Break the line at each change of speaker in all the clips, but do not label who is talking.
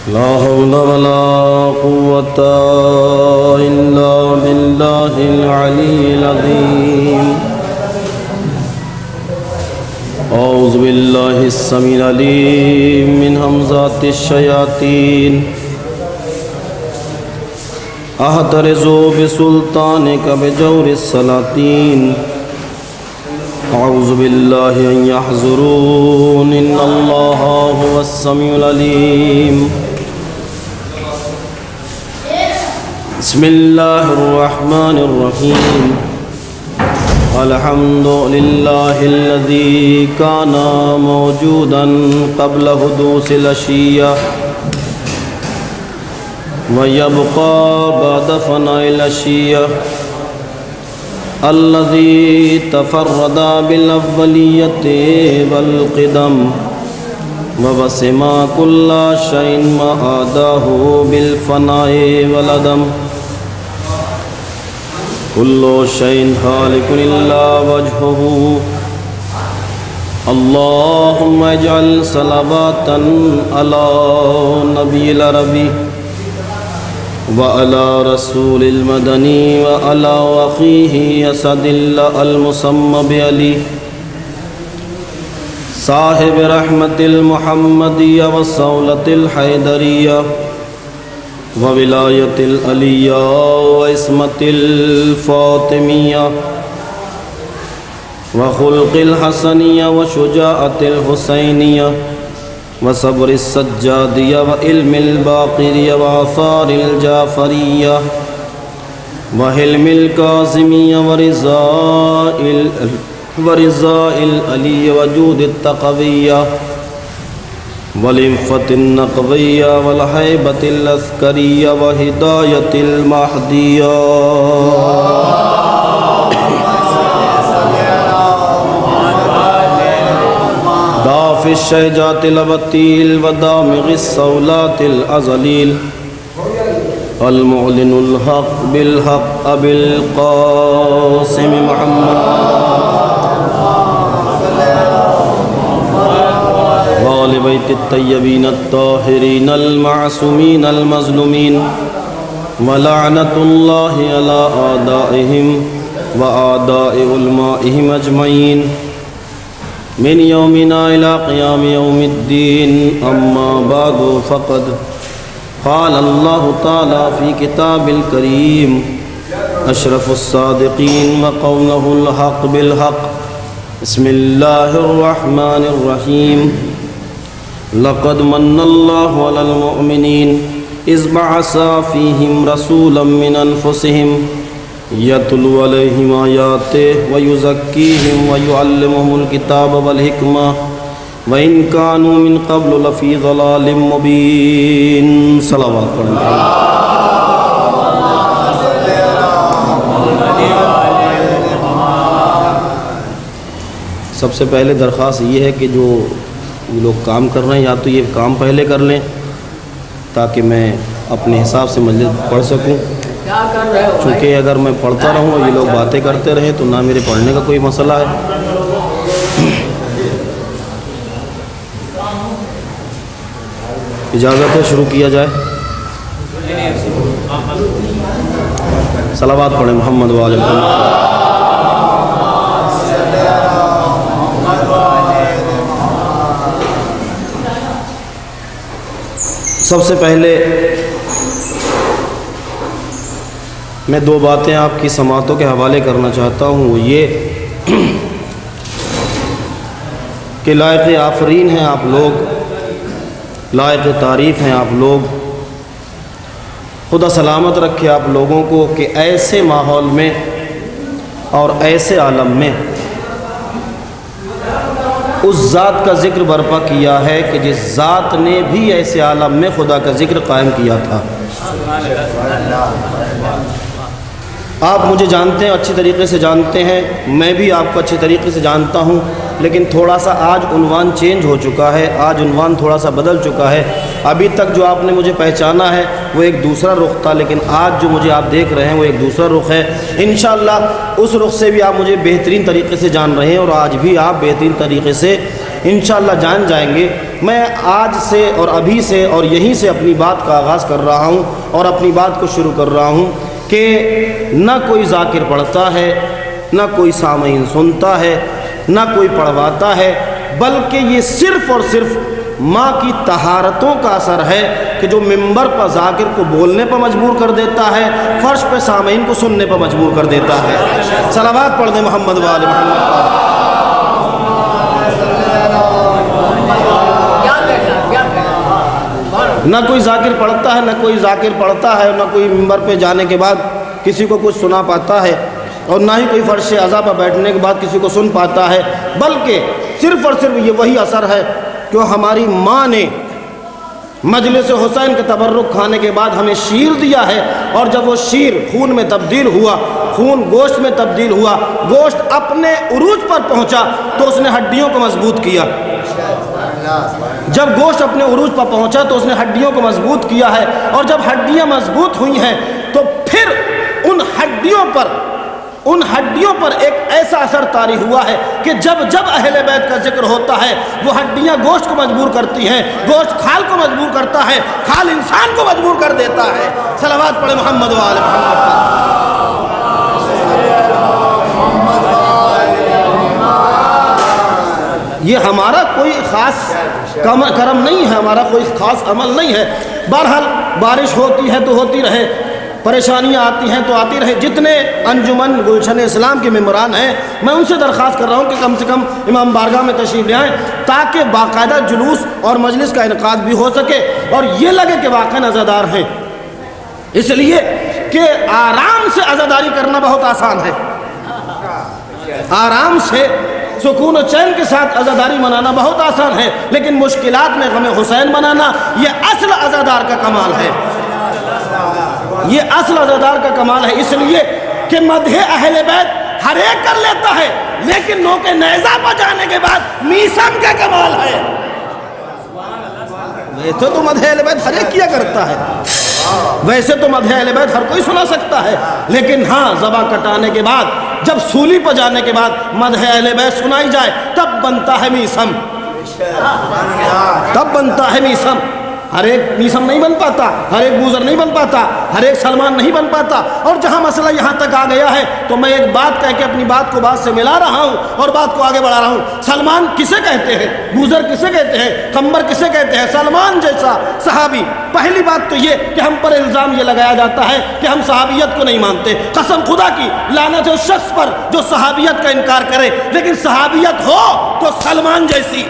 لا حول ولا قوة إلا بالله العلي العظيم أعوذ بالله السميع العليم من همزات الشياطين أحترز بسلطانك بجور السلاطين أعوذ بالله أن يحضرون إن الله هو السميع العليم بسم الله الرحمن الرحيم الحمد لله الذي كان موجودا قبل حدوث الأشياء ويبقى بعد فناء الأشياء الذي تفرد بالأولية والقدم وبسم كل شيء ما عداه بالفناء والعدم كل شيء هالك إلا وجهه اللهم اجعل صلوات على نبي العربي وعلى رسول المدني وعلى أخيه أسد الله المسمى بعلي صاحب رحمة المحمدية والصولة الحيدرية وولاية العلية وعصمة الفاطمية وخلق الحسنية وشجاعة الحسينية وصبر السجادية وعلم الباقرية وآثار الجعفرية وحلم الكاظمية ورضاء العلي وجود التقوية والإنفة النقوية والهيبة العسكرية وهداية المهدية دافع الشهجات الأبطيل ودامغ الصولات الأزليل المعلن الحق بالحق أبي القاسم محمد وآل بيت الطيبين الطاهرين المعصومين المظلومين ولعنة الله على أعدائهم وأعداء علمائهم أجمعين من يومنا إلى قيام يوم الدين أما بعد فقد قال الله تعالى في كتاب الكريم أشرف الصادقين وقوله الحق بالحق بسم الله الرحمن الرحيم لقد من الله على المؤمنين إذ بعث فيهم رسولا من أنفسهم يتلو عليهم آياته ويزكيهم ويعلمهم الكتاب والحكمة وإن كانوا من قبل لفي ضلال مبين صلوات سب سے پہلے درخواست یہ ہے کہ جو لوگ کام کر رہے ہیں یا تو یہ کام پہلے کر لیں تاکہ میں اپنے حساب سے مجلس پڑھ سکوں، چونکہ اگر میں پڑھتا رہوں اور یہ لوگ باتیں کرتے رہیں تو نہ میرے پڑھنے کا کوئی مسئلہ ہے۔ اجازت ہے شروع کیا جائے؟ صلوات پڑھیں محمد وآل محمد۔ سب سے پہلے میں دو باتیں آپ کی سماعتوں کے حوالے کرنا چاہتا ہوں، وہ یہ کہ لائق آفرین ہیں آپ لوگ، لائق تعریف ہیں آپ لوگ۔ خدا سلامت رکھے آپ لوگوں کو کہ ایسے ماحول میں اور ایسے عالم میں اس ذات کا ذکر برپا کیا ہے کہ جس ذات نے بھی ایسے عالم میں خدا کا ذکر قائم کیا تھا۔ آپ مجھے جانتے ہیں، اچھی طریقے سے جانتے ہیں، میں بھی آپ کو اچھی طریقے سے جانتا ہوں، لیکن تھوڑا سا آج عنوان چینج ہو چکا ہے، آج عنوان تھوڑا سا بدل چکا ہے۔ ابھی تک جو آپ نے مجھے پہچانا ہے وہ ایک دوسرا رخ تھا، لیکن آج جو مجھے آپ دیکھ رہے ہیں وہ ایک دوسرا رخ ہے۔ انشاءاللہ اس رخ سے بھی آپ مجھے بہترین طریقے سے جان رہے ہیں، اور آج بھی آپ بہترین طریقے سے انشاءاللہ جان جائیں گے۔ میں آج سے اور ابھی سے اور یہیں سے اپنی بات کا آغاز کر رہا ہوں اور اپنی بات کو شروع کر رہا ہوں کہ نہ کوئی ذاکر پڑھتا ہے، نہ کوئی سامعین سنتا ہے، نہ کوئی پڑھواتا ہے، بلکہ یہ صرف اور صرف ماں کی طہارتوں کا اثر ہے کہ جو منبر پر ذاکر کو بولنے پر مجبور کر دیتا ہے، فرش پہ سامعین کو سننے پر مجبور کر دیتا ہے۔ صلوات پڑھ دیں محمد وآل محمد پر۔ نہ کوئی ذاکر پڑھتا ہے، نہ کوئی ذاکر پڑھتا ہے، نہ کوئی منبر پہ جانے کے بعد کسی کو کچھ سنا پاتا ہے، اور نہ ہی کوئی فرش عزا پر بیٹھنے کے بعد کسی کو سن پاتا ہے، بلکہ صرف اور صرف یہ وہی اثر ہے جو ہماری ماں نے مجلس حسین کے تبرک کھانے کے بعد ہمیں شیر دیا ہے، اور جب وہ شیر خون میں تبدیل ہوا، خون گوشت میں تبدیل ہوا، گوشت اپنے عروج پر پہنچا تو اس نے ہڈیوں کو مضبوط کیا۔ جب گوشت اپنے عروج پر پہنچا تو اس نے ہڈیوں کو مضبوط کیا ہے، اور جب ہڈیاں مضبوط ہوئی ہیں تو پھر ان ہڈیوں پر ایک ایسا اثر طاری ہوا ہے کہ جب اہل بیت کا ذکر ہوتا ہے وہ ہڈیاں گوشت کو مجبور کرتی ہیں، گوشت کھال کو مجبور کرتا ہے، کھال انسان کو مجبور کر دیتا ہے۔ صلوات پڑھے محمد و آل محمد پر۔ یہ ہمارا کوئی خاص کرم نہیں ہے، ہمارا کوئی خاص عمل نہیں ہے۔ بہرحال بارش ہوتی ہے تو ہوتی رہے، پریشانیاں آتی ہیں تو آتی رہے۔ جتنے انجمن گلشن اسلام کے ممبران ہیں میں ان سے درخواست کر رہا ہوں کہ کم سے کم امام بارگاہ میں تشریف لے آئیں تاکہ باقاعدہ جلوس اور مجلس کا انعقاد بھی ہو سکے اور یہ لگے کہ واقعی عزادار ہیں، اس لیے کہ آرام سے عزاداری کرنا بہت آسان ہے، آرام سے سکون و چین کے ساتھ عزاداری منانا بہت آسان ہے، لیکن مشکلات میں غم حسین منانا یہ اصل عزادار کا کمال ہے، یہ اصل عزادار کا کمال ہے۔ اس لیے کہ مدح اہل بیت ہر ایک کر لیتا ہے، لیکن نوک نیزہ پر جانے کے بعد میسم کا کمال ہے۔ ویسے تو مدح اہل بیت ہر ایک کیا کرتا ہے، ویسے تو مدح اہل بیت ہر کوئی سنا سکتا ہے، لیکن ہاں ذبح کٹانے کے بعد جب سولی پر جانے کے بعد مدح اہل بیت سنائی جائے تب بنتا ہے میسم، تب بنتا ہے میسم۔ ہر ایک میسم نہیں بن پاتا، ہر ایک بوزر نہیں بن پاتا، ہر ایک سلمان نہیں بن پاتا، اور جہاں مسئلہ یہاں تک آ گیا ہے تو میں ایک بات کہہ کے اپنی بات کو بات سے ملا رہا ہوں اور بات کو آگے بڑھا رہا ہوں۔ سلمان کسے کہتے ہیں؟ بوزر کسے کہتے ہیں؟ قمبر کسے کہتے ہیں؟ سلمان جیسا صحابی۔ پہلی بات تو یہ کہ ہم پر الزام یہ لگایا جاتا ہے کہ ہم صحابیت کو نہیں مانتے، قسم خدا کی لعنت ہے اس شخص پر جو صحابیت کا انکار کرے، لیکن صحابیت ہو تو سلمان جیسی،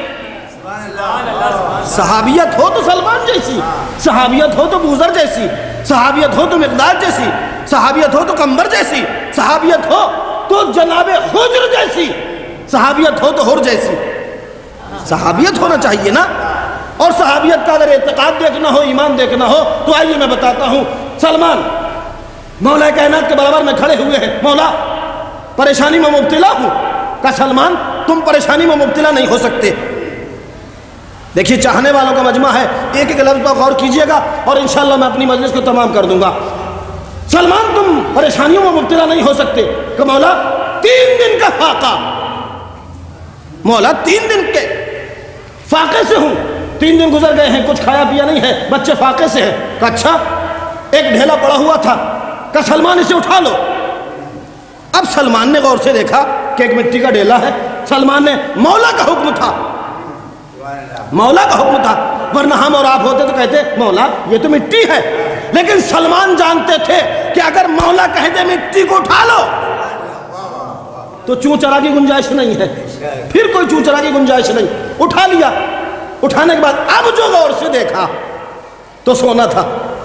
صحابیت ہو تو سلمان جیسی، صحابیت ہو تو بوزر جیسی، صحابیت ہو تو مقداد جیسی، صحابیت ہو تو قمبر جیسی، صحابیت ہو تو جناب حجر جیسی، صحابیت ہو تو حر جیسی، صحابیت ہونا چاہیے نا۔ اور صحابیت کا اگر اعتقاد دیکھنا ہو، ایمان دیکھنا ہو تو آئیے میں بتاتا ہوں۔ سلمان مولا کائنات کے برابر میں کھڑے ہوئے ہیں، مولا پریشانی میں مبتلا ہوں، کہا سلمان تم پریشانی میں مبتلا نہیں ہو سکتے۔ دیکھیے چاہنے والوں کا مجمع ہے، ایک ایک لفظ پر غور کیجئے گا اور انشاءاللہ میں اپنی مجلس کو تمام کر دوں گا۔ سلمان تم پریشانیوں میں مبتلا نہیں ہو سکتے کہ مولا 3 دن کا فاقہ، مولا 3 دن کے فاقے سے ہوں، 3 دن گزر گئے ہیں، کچھ کھایا پیا نہیں ہے، بچے فاقے سے ہیں۔ کہا اچھا، ایک ڈھیلا پڑا ہوا تھا، کہا سلمان اسے اٹھا لو۔ اب سلمان نے غور سے دیکھا کہ ایک مٹی کا ڈھیلا ہے، سلمان نے مولا کا حکم تھا، مولا کا حکم تھا، ورنہ ہم اور آپ ہوتے تو کہتے مولا یہ تو مٹی ہے، لیکن سلمان جانتے تھے کہ اگر مولا کہہ دے مٹی کو اٹھا لو تو چوں چرا کی گنجائش نہیں ہے، پھر کوئی چوں چرا کی گنجائش نہیں۔ اٹھا لیا، اٹھانے کے بعد اب جو غور سے دیکھا تو سونا تھا،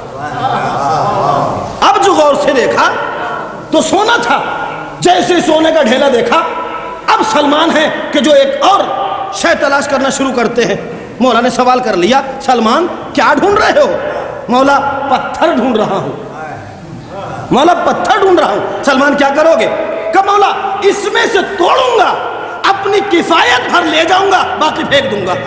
اب جو غور سے دیکھا تو سونا تھا۔ جیسے سونے کا ڈھیلا دیکھا اب سلمان ہے کہ جو ایک اور شے تلاش کرنا شروع کرتے ہیں۔ مولا نے سوال کر لیا سلمان کیا ڈھونڈ رہے ہو؟ مولا پتھر ڈھونڈ رہا ہوں، مولا پتھر ڈھونڈ رہا ہوں۔ سلمان کیا کرو گے؟ کہ مولا اس میں سے توڑوں گا، اپنی کفایت بھر لے جاؤں گا، باقی پھینک دوں گا،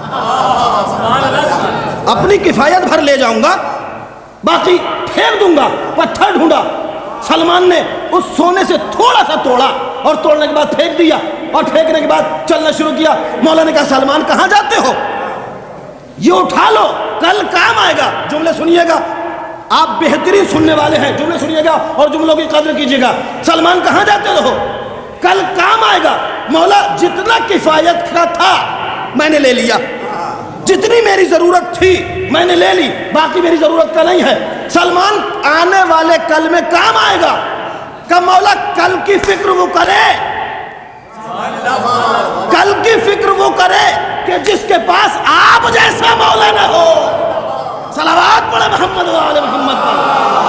اپنی کفایت بھر لے جاؤں گا، باقی پھینک دوں گا۔ پتھر ڈھونڈا، سلمان نے اس سونے سے تھوڑا سا توڑا، اور توڑنے کے بعد پھینک دیا، اور پھینکنے کے بعد چلنا شروع کیا۔ مولا نے کہا سلمان کہاں جاتے ہو؟ یہ اٹھا لو، کل کام آئے گا۔ جملے سنیے گا، آپ بہترین سننے والے ہیں، جملے سنیے گا اور جملوں کی قدر کیجیے گا۔ سلمان کہاں جاتے ہو؟ کل کام آئے گا۔ مولا جتنا کفایت کا تھا میں نے لے لیا، جتنی میری ضرورت تھی میں نے لے لی، باقی میری ضرورت کا نہیں ہے۔ سلمان آنے والے کل میں کام آئے گا۔ کہ مولا کل کی فکر وہ کرے، کل کی فکر وہ کرے کہ جس کے پاس آپ جیسا مولانا ہو۔ صلوات پڑھے محمد و آل محمد پر۔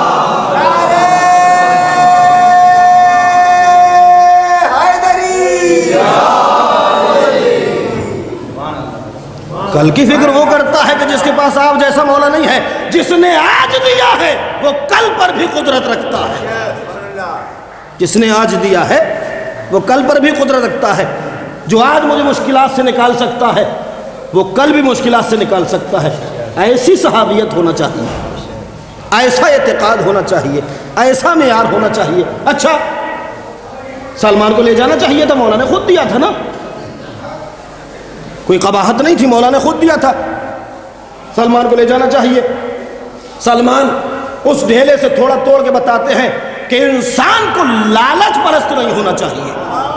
کل کی فکر وہ کرتا ہے کہ جس کے پاس آپ جیسا مولا نہیں ہے۔ جس نے آج دیا ہے وہ کل پر بھی قدرت رکھتا ہے، جس نے آج دیا ہے وہ کل پر بھی قدرت رکھتا ہے۔ جو آج مجھے مشکلات سے نکال سکتا ہے وہ کل بھی مشکلات سے نکال سکتا ہے۔ ایسی صحابیت ہونا چاہیے، ایسا اعتقاد ہونا چاہیے، ایسا معیار ہونا چاہیے۔ اچھا سلمان کو لے جانا چاہیے تھا، مولا نے خود دیا تھا نا، کوئی قباحت نہیں تھی، مولا نے خود دیا تھا۔ سلمان کو لے جانا چاہیے۔ سلمان اس ڈھیلے سے تھوڑا توڑ کے بتاتے ہیں کہ انسان کو لالچ پرست نہیں ہونا چاہیے،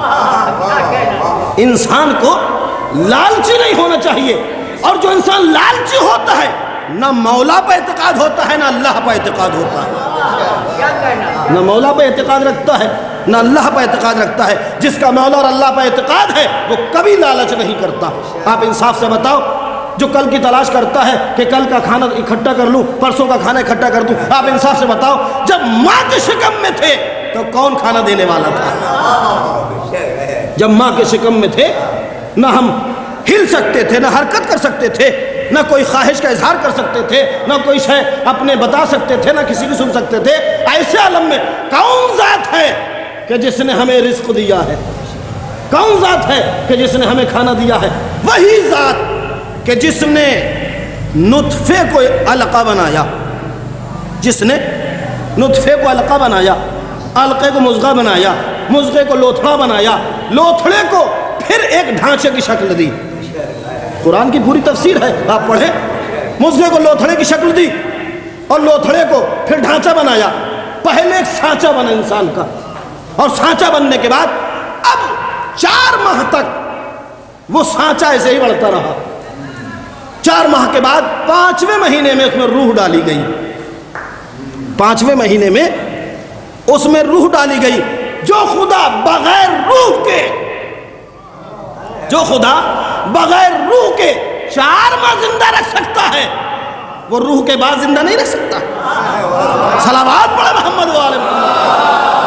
انسان کو لالچی نہیں ہونا چاہیے۔ اور جو انسان لالچی ہوتا ہے نہ مولا پہ اعتقاد ہوتا ہے نہ اللہ پہ اعتقاد ہوتا ہے، نہ مولا پہ اعتقاد رکھتا ہے نہ اللہ پہ اعتقاد رکھتا ہے۔ جس کا مولا اور اللہ پہ اعتقاد ہے وہ کبھی لالچ نہیں کرتا۔ آپ انصاف سے بتاؤ، جو کل کی تلاش کرتا ہے کہ کل کا کھانا اکٹھا کر لوں، پرسوں کا کھانا اکٹھا کر دوں، آپ انصاف سے بتاؤ جب ماں کے شکم میں تھے تو کون کھانا دینے والا تھا؟ جب ماں کے شکم میں تھے نہ ہم ہل سکتے تھے، نہ حرکت کر سکتے تھے، نہ کوئی خواہش کا اظہار کر سکتے تھے، نہ کوئی شے اپنے بتا سکتے تھے، نہ کسی کی سن سکتے تھے۔ ایسے عالم میں کون ذات ہے کہ جس نے ہمیں رزق دیا ہے؟ کون ذات ہے کہ جس نے ہمیں کھانا دیا ہے؟ وہی ذات کہ جس نے نطفے کو علقہ بنایا، جس نے نطفے کو علقہ بنایا، علقے کو مضغہ بنایا، مضغے کو لوتھڑا بنایا، لوتھڑے کو پھر ایک ڈھانچے کی شکل دی۔ قرآن کی پوری تفسیر ہے، آپ پڑھیں۔ مضغے کو لوتھڑے کی شکل دی اور لوتھڑے کو پھر ڈھانچہ بنایا۔ پہلے ایک سانچہ بنا انسان کا، اور سانچہ بننے کے بعد اب 4 ماہ تک وہ سانچہ ایسے ہی بڑھتا رہا۔ 4 ماہ کے بعد 5ویں مہینے میں اس میں روح ڈالی گئی، 5ویں مہینے میں اس میں روح ڈالی گئی۔ جو خدا بغیر روح کے، جو خدا بغیر روح کے 4 ماہ زندہ رکھ سکتا ہے وہ روح کے بعد زندہ نہیں رکھ سکتا۔ صلوات پڑھے محمد و آل محمد۔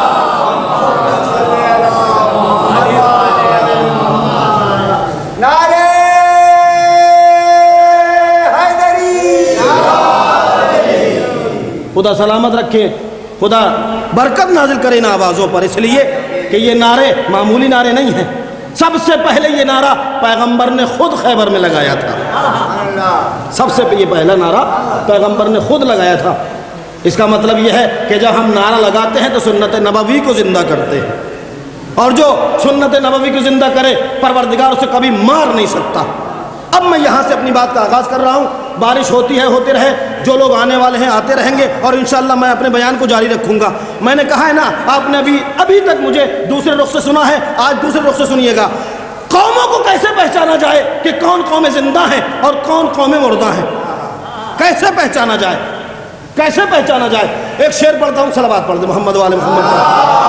خدا سلامت رکھے، خدا برکت نازل کرے ان آوازوں پر، اس لیے کہ یہ نعرے معمولی نعرے نہیں ہیں۔ سب سے پہلے یہ نعرہ پیغمبر نے خود خیبر میں لگایا تھا، سب سے یہ پہلا نعرہ پیغمبر نے خود لگایا تھا۔ اس کا مطلب یہ ہے کہ جب ہم نعرہ لگاتے ہیں تو سنت نبوی کو زندہ کرتے ہیں، اور جو سنت نبوی کو زندہ کرے پروردگار اسے کبھی مار نہیں سکتا۔ اب میں یہاں سے اپنی بات کا آغاز کر رہا ہوں۔ بارش ہوتی ہے، ہوتے رہے، جو لوگ آنے والے ہیں آتے رہیں گے، اور انشاءاللہ میں اپنے بیان کو جاری رکھوں گا۔ میں نے کہا ہے نا، آپ نے ابھی تک مجھے دوسرے رخ سے سنا ہے، آج دوسرے رخ سے سنیے گا۔ قوموں کو کیسے پہچانا جائے کہ کون قومیں زندہ ہیں اور کون قومیں مردہ ہیں؟ کیسے پہچانا جائے؟ کیسے پہچانا جائے؟ ایک شعر پڑھتا ہوں، صلوات پڑھ دیں محمد و آل محمد۔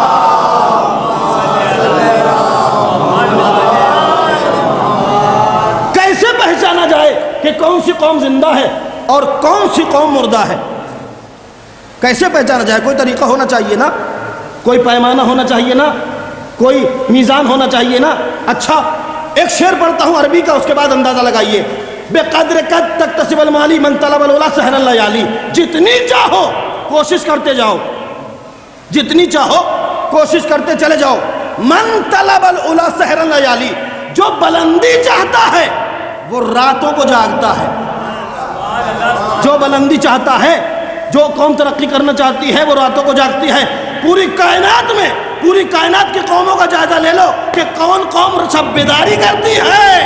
پہچانا جائے کہ کون سی قوم زندہ ہے اور کون سی قوم مردہ ہے؟ کیسے پہچانا جائے؟ کوئی طریقہ ہونا چاہیے نا، کوئی پیمانہ ہونا چاہیے نا، کوئی میزان ہونا چاہیے نا۔ اچھا ایک شعر پڑھتا ہوں عربی کا، اس کے بعد اندازہ لگائیے۔ بے قدر قد تکتسب المالی من طلب العلا سحر اللیالی۔ جتنی چاہو کوشش کرتے جاؤ، جتنی چاہو کوشش کرتے چلے جاؤ۔ من طلب العلا سحر اللیالی، جو بلندی چاہتا ہے وہ راتوں کو جاگتا ہے۔ جو بلندی چاہتا ہے، جو قوم ترقی کرنا چاہتی ہے وہ راتوں کو جاگتی ہے۔ پوری کائنات میں پوری کائنات کی قوموں کا جائزہ لے لو کہ کون قوم شب بیداری کرتی ہے،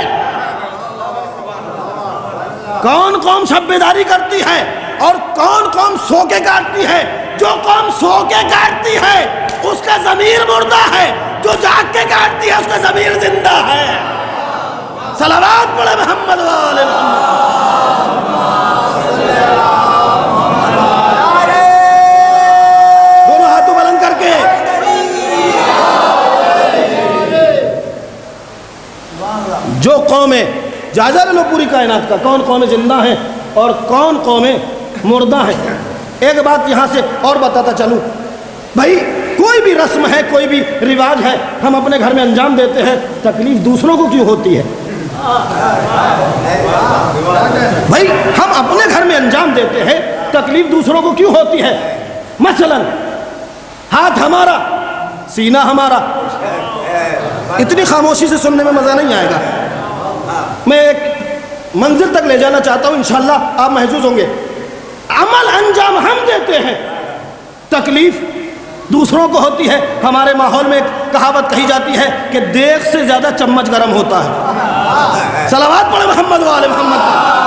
کون قوم شب بیداری کرتی ہے اور کون قوم سو کے کاٹتی ہے۔ جو قوم سو کے کاٹتی ہے اس کا ضمیر مردہ ہے، جو جاگ کے کاٹتی ہے اس کا ضمیر زندہ ہے۔ صلوات پڑھے محمد والے محمد۔ دونوں ہاتھوں بلند کر کے جو قومیں، جائزہ لے لو پوری کائنات کا، کون قومیں زندہ ہیں اور کون قومیں مردہ ہیں۔ ایک بات یہاں سے اور بتاتا چلوں، بھائی کوئی بھی رسم ہے، کوئی بھی رواج ہے، ہم اپنے گھر میں انجام دیتے ہیں، تکلیف دوسروں کو کیوں ہوتی ہے؟ بھائی ہم اپنے گھر میں انجام دیتے ہیں، تکلیف دوسروں کو کیوں ہوتی ہے؟ مثلا ہاتھ ہمارا، سینہ ہمارا، اتنی خاموشی سے سننے میں مزہ نہیں آئے گا، میں ایک منزل تک لے جانا چاہتا ہوں، انشاءاللہ آپ محظوظ ہوں گے۔ عمل انجام ہم دیتے ہیں، تکلیف دوسروں کو ہوتی ہے۔ ہمارے ماحول میں ایک کہاوت کہی جاتی ہے کہ دیگ سے زیادہ چمچ گرم ہوتا ہے۔ صلوات پڑھے محمد والے محمد۔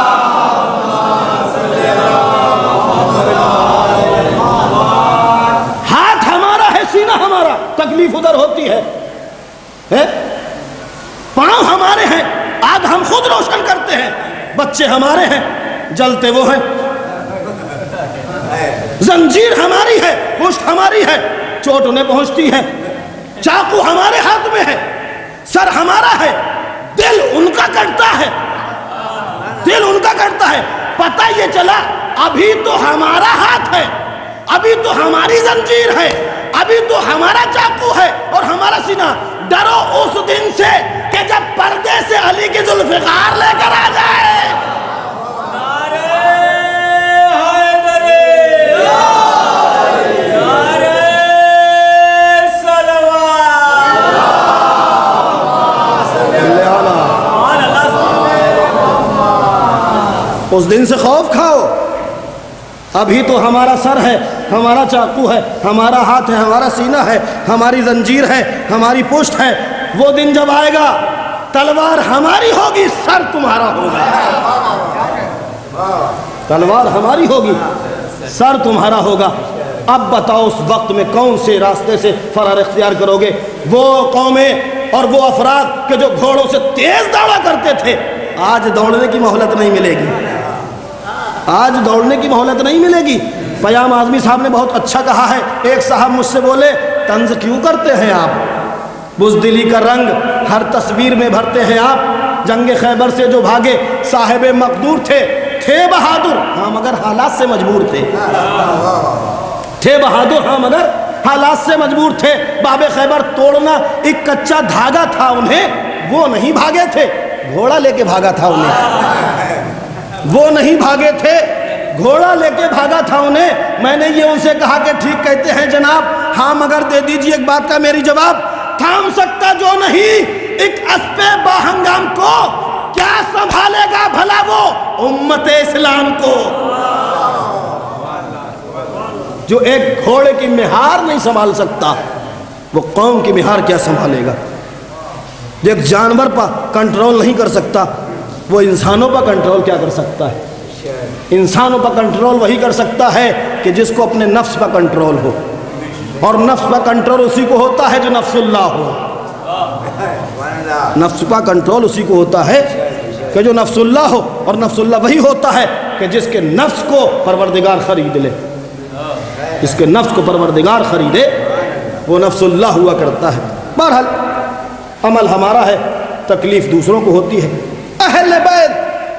ہاتھ ہمارا ہے، سینہ ہمارا، تکلیف ادھر ہوتی ہے۔ پاؤں ہمارے ہیں، آگ ہم خود روشن کرتے ہیں، بچے ہمارے ہیں، جلتے وہ ہیں۔ زنجیر ہماری ہے، پشت ہماری ہے، چوٹ انہیں پہنچتی ہے۔ چاقو ہمارے ہاتھ میں ہے، سر ہمارا ہے، دل ان کا کٹتا ہے، دل ان کا کٹتا ہے۔ پتہ یہ چلا ابھی تو ہمارا ہاتھ ہے، ابھی تو ہماری زنجیر ہے، ابھی تو ہمارا چاقو ہے اور ہمارا سینہ۔ ڈرو اس دن سے کہ جب پردے سے علی کی ذوالفقار لے کر آ جائے۔ اس دن سے خوف کھاؤ، ابھی تو ہمارا سر ہے، ہمارا چاقو ہے، ہمارا ہاتھ ہے، ہمارا سینہ ہے، ہماری زنجیر ہے، ہماری پشت ہے۔ وہ دن جب آئے گا تلوار ہماری ہوگی، سر تمہارا ہوگا۔ تلوار ہماری ہوگی، سر تمہارا ہوگا۔ اب بتاؤ اس وقت میں کون سے راستے سے فرار اختیار کرو گے؟ وہ قومیں اور وہ افراد کہ جو گھوڑوں سے تیز دوڑا کرتے تھے، آج دوڑنے کی مہلت نہیں ملے گی، آج دوڑنے کی مہلت نہیں ملے گی۔ پیام اعظمی صاحب نے بہت اچھا کہا ہے۔ ایک صاحب مجھ سے بولے طنز کیوں کرتے ہیں آپ، بزدلی کا رنگ ہر تصویر میں بھرتے ہیں آپ۔ جنگ خیبر سے جو بھاگے صاحب مقدور تھے بہادر، ہاں مگر حالات سے مجبور تھے بہادر، ہاں مگر حالات سے مجبور تھے۔ باب خیبر توڑنا ایک کچا دھاگا تھا انہیں، وہ نہیں بھاگے تھے، گھوڑا لے کے بھاگا تھا انہیں، وہ نہیں بھاگے تھے، گھوڑا لے کے بھاگا تھا انہیں۔ میں نے یہ ان سے کہا کہ ٹھیک کہتے ہیں جناب، ہاں مگر دے دیجئے ایک بات کا میری جواب، تھام سکتا جو نہیں ایک اسپِ باہنگام کو، کیا سنبھالے گا بھلا وہ امت اسلام کو؟ جو ایک گھوڑے کی مہار نہیں سنبھال سکتا، وہ قوم کی مہار کیا سنبھالے گا؟ جو ایک جانور پر کنٹرول نہیں کر سکتا، وہ انسانوں پر کنٹرول کیا کر سکتا ہے؟ انسانوں پر کنٹرول وہی کر سکتا ہے کہ جس کو اپنے نفس پر کنٹرول ہو، اور نفس پر کنٹرول اسی کو ہوتا ہے جو نفس اللہ ہو۔ نفس پر کنٹرول اسی کو ہوتا ہے کہ جو نفس اللہ ہو، اور نفس اللہ وہی ہوتا ہے کہ جس کے نفس کو پروردگار خرید لے، جس کے نفس کو پروردگار خریدے وہ نفس اللہ ہوا کرتا ہے۔ بہرحال عمل ہمارا ہے، تکلیف دوسروں کو ہوتی ہے۔ اہل بیت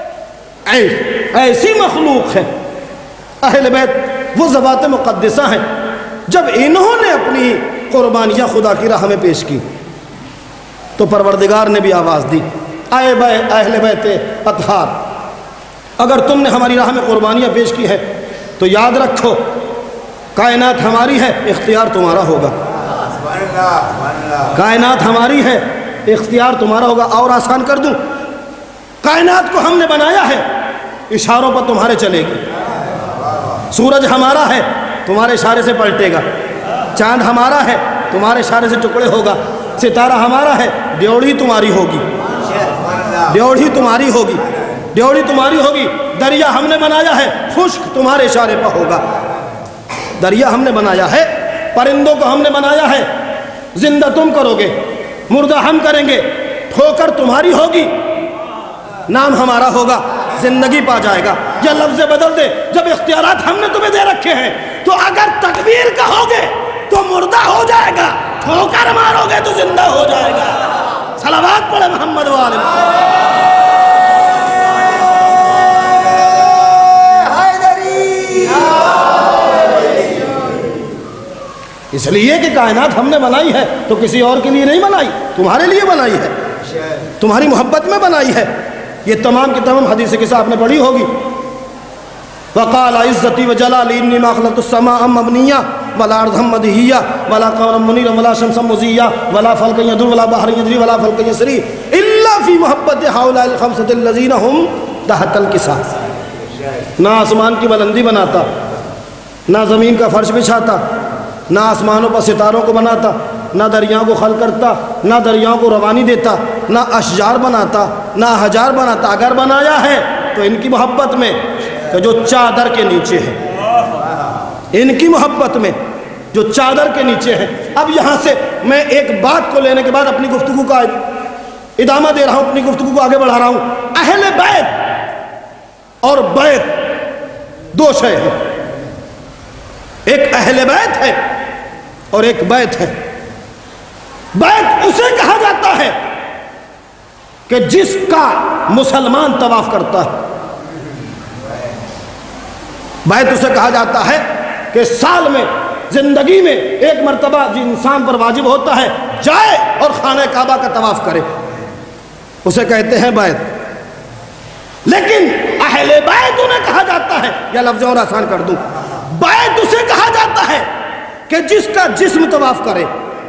ایسی مخلوق ہے، اہل بیت وہ ذوات مقدسہ ہیں، جب انہوں نے اپنی قربانیاں خدا کی راہ میں پیش کی تو پروردگار نے بھی آواز دی، اے اہل بیت اطہار، اگر تم نے ہماری راہ میں قربانیاں پیش کی ہے تو یاد رکھو کائنات ہماری ہے، اختیار تمہارا ہوگا۔ کائنات ہماری ہے، اختیار تمہارا ہوگا۔ اور آسان کر دوں، کائنات کو ہم نے بنایا ہے، اشاروں پر تمہارے چلے گی۔ سورج ہمارا ہے، تمہارے اشارے سے پلٹے گا۔ چاند ہمارا ہے، تمہارے اشارے سے ٹکڑے ہوگا، ستارہ ہمارا ہے، ڈیوڑی تمہاری ہوگی، ڈیوڑی تمہاری ہوگی، ڈیوڑی تمہاری ہوگی، دریا ہم نے بنایا ہے، خشک تمہارے اشارے پر ہوگا، دریا ہم نے بنایا ہے، پرندوں کو ہم نے بنایا ہے، زندہ تم کرو گے، مردہ ہم کریں گے، ٹھوکر تمہاری ہوگی، نام ہمارا ہوگا، زندگی پا جائے گا۔ یہ لفظ بدل دے، جب اختیارات ہم نے تمہیں دے رکھے ہیں تو اگر تکبیر کہو گے تو مردہ ہو جائے گا، ٹھوکر مارو گے تو زندہ ہو جائے گا۔ صلوات پڑھے محمد والے محمد۔ اس لیے کہ کائنات ہم نے بنائی ہے تو کسی اور کے لیے نہیں بنائی، تمہارے لیے بنائی ہے، تمہاری محبت میں بنائی ہے۔ یہ تمام کی تمام حدیث قصہ آپ نے پڑھی ہوگی۔ وقال عزتی و جلالی انی ما خلقت السماء مبنیہ ولا ارضا مدحیہ ولا قمرا منیرا ولا شمسا مضیہ ولا فلکا یدور ولا بحر یجری ولا فلکا یسری الا فی محبت ہؤلاء الخمسۃ الذین هم تحت الکساء۔ نہ آسمان کی بلندی بناتا، نہ زمین کا فرش بچھاتا، نہ آسمانوں پر ستاروں کو بناتا، نہ دریاؤں کو خلق کرتا، نہ دریاؤں کو روانی دیتا، نہ اشجار بناتا، نہ حجار بناتا۔ اگر بنایا ہے تو ان کی محبت میں کہ جو چادر کے نیچے ہے، ان کی محبت میں جو چادر کے نیچے ہے۔ اب یہاں سے میں ایک بات کو لینے کے بعد اپنی گفتگو کا ادامہ دے رہا ہوں، اپنی گفتگو کو آگے بڑھا رہا ہوں۔ اہل بیت اور بیت دو شے ہیں، ایک اہل بیت ہے اور ایک بیت ہے۔ بیت اسے کہا جاتا ہے کہ جس کا مسلمان طواف کرتا ہے، بیت اسے کہا جاتا ہے کہ سال میں زندگی میں ایک مرتبہ جو انسان پر واجب ہوتا ہے جائے اور خانہ کعبہ کا طواف کرے، اسے کہتے ہیں بیت۔ لیکن اہل بیت انہیں کہا جاتا ہے، یا لفظ اور آسان کر دوں، بیت اسے کہا جاتا ہے کہ جس کا جسم طواف کرے۔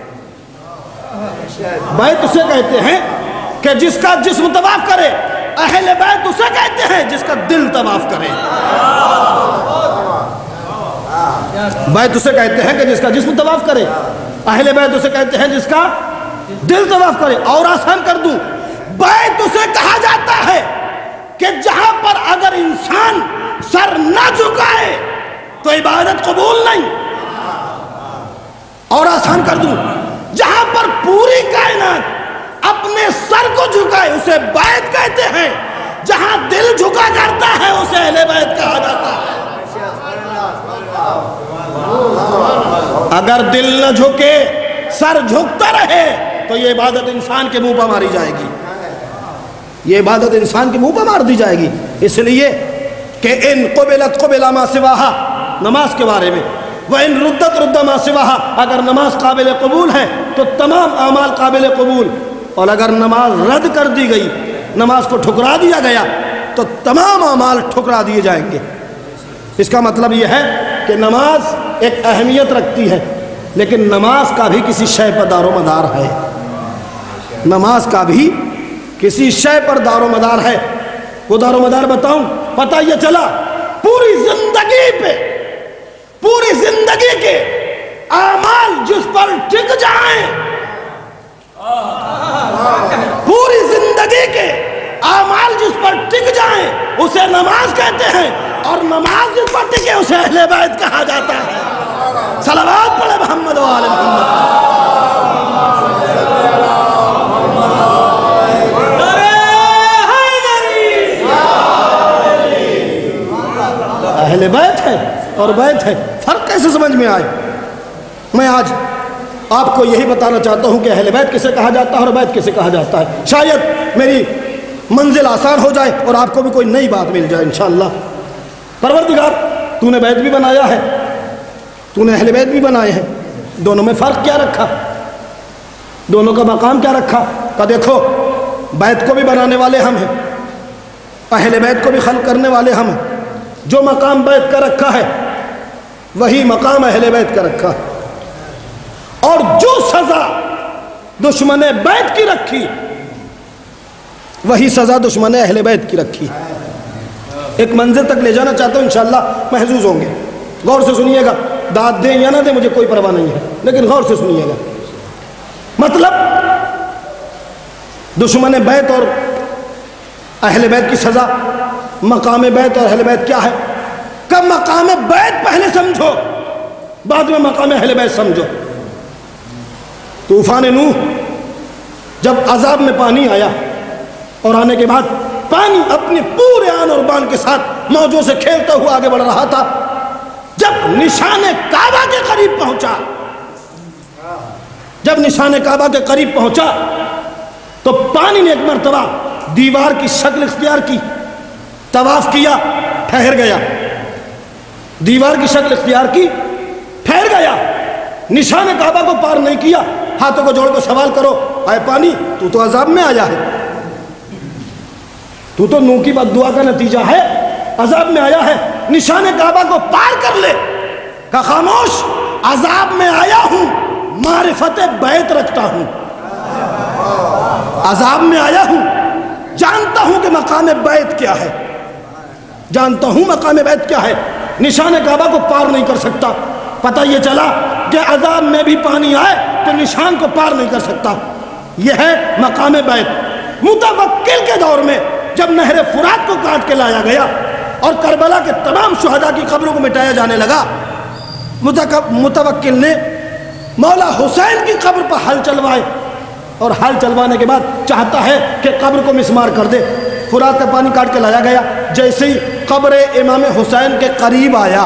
بیت اسے کہتے ہیں کہ جس کا جسم طواف کرے، اہل بیت اسے کہتے ہیں جس کا دل طواف کرے۔ بیت اسے کہتے ہیں کہ جس کا جسم طواف کرے، اہل بیت اسے کہتے ہیں جس کا دل طواف کرے۔ اور آسان کر دوں، بیت اسے کہا جاتا ہے کہ جہاں پر اگر انسان سر نہ جھکائے تو عبادت قبول نہیں۔ اور آسان کر دوں، جہاں پر پوری کائنات اپنے سر کو جھکائے اسے بیت کہتے ہیں، جہاں دل جھکا کرتا ہے اسے اہل بیت کہا جاتا ہے۔ اگر دل نہ جھکے، سر جھکتا رہے تو یہ عبادت انسان کے منہ پر ماری جائے گی، یہ عبادت انسان کے منہ پر مار دی جائے گی۔ اس لیے کہ ان قبلت قبل ما سواہا، نماز کے بارے میں، وَإِن رُدَّتْ رُدَّ مَا سِوَاهَا، اگر نماز قابل قبول ہے تو تمام اعمال قابل قبول، اور اگر نماز رد کر دی گئی، نماز کو ٹھکرا دیا گیا تو تمام اعمال ٹھکرا دیے جائیں گے۔ اس کا مطلب یہ ہے کہ نماز ایک اہمیت رکھتی ہے، لیکن نماز کا بھی کسی شے پر دار و مدار ہے، نماز کا بھی کسی شے پر دار و مدار ہے۔ وہ دار و مدار بتاؤں، پتہ یہ چلا پوری زندگی پہ، پوری زندگی کے اعمال جس پر ٹک جائیں، پوری زندگی کے اعمال جس پر ٹک جائیں اسے نماز کہتے ہیں، اور نماز جس پر ٹکے اسے اہل بیت کہا جاتا ہے۔ صلوات پڑھے محمد و آل محمد۔ اہل بیت ہے اور بیت ہے، فرق کیسے سمجھ میں آئے؟ میں آج آپ کو یہی بتانا چاہتا ہوں کہ اہل بیت کسے کہا جاتا ہے اور بیت کسے کہا جاتا ہے۔ شاید میری منزل آسان ہو جائے اور آپ کو بھی کوئی نئی بات مل جائے انشاءاللہ۔ پروردگار، تو نے بیت بھی بنایا ہے، تو نے اہل بیت بھی بنائے ہیں، دونوں میں فرق کیا رکھا؟ دونوں کا مقام کیا رکھا؟ کہ دیکھو، بیت کو بھی بنانے والے ہم ہیں، اہل بیت کو بھی خلق کرنے والے ہم ہیں۔ جو مقام بیت کا رکھا ہے وہی مقام اہل بیت کا رکھا ہے، اور جو سزا دشمن بیت کی رکھی وہی سزا دشمن اہل بیت کی رکھی۔ ایک منزل تک لے جانا چاہتا ہوں، انشاءاللہ محظوظ ہوں گے، غور سے سنیے گا، داد دیں یا نہ دیں مجھے کوئی پرواہ نہیں ہے، لیکن غور سے سنیے گا۔ مطلب دشمن بیت اور اہل بیت کی سزا، مقام بیت اور اہل بیت کیا ہے؟ کہ مقام بیت پہلے سمجھو، بعد میں مقام اہل بیت سمجھو۔ طوفان نوح جب عذاب میں پانی آیا اور آنے کے بعد پانی اپنے پورے آن اور بان کے ساتھ موجوں سے کھیلتا ہوا آگے بڑھ رہا تھا، جب نشان کعبہ کے قریب پہنچا، جب نشان کعبہ کے قریب پہنچا تو پانی نے ایک مرتبہ دیوار کی شکل اختیار کی، طواف کیا، ٹھہر گیا، دیوار کی شکل اختیار کی، ٹھہر گیا، نشان کعبہ کو پار نہیں کیا۔ ہاتھوں کو جوڑ کر سوال کرو، اے پانی تو عذاب میں آیا ہے، تو نوح کی بد دعا کا نتیجہ ہے، عذاب میں آیا ہے، نشان کعبہ کو پار کر لے۔ کہ خاموش، عذاب میں آیا ہوں، معرفت بیت رکھتا ہوں، عذاب میں آیا ہوں، جانتا ہوں کہ مقام بیت کیا ہے، جانتا ہوں مقام بیت کیا ہے، نشان کعبہ کو پار نہیں کر سکتا۔ پتہ یہ چلا کہ عذاب میں بھی پانی آئے تو نشان کو پار نہیں کر سکتا۔ یہ ہے مقام بیت۔ متوکل کے دور میں جب نہر فرات کو کاٹ کے لایا گیا اور کربلا کے تمام شہداء کی قبروں کو مٹایا جانے لگا، متوکل نے مولا حسین کی قبر پر حل چلوائے، اور حل چلوانے کے بعد چاہتا ہے کہ قبر کو مسمار کر دے۔ فرات کا پانی کاٹ کے لایا گیا، جیسے ہی قبر امام حسین کے قریب آیا،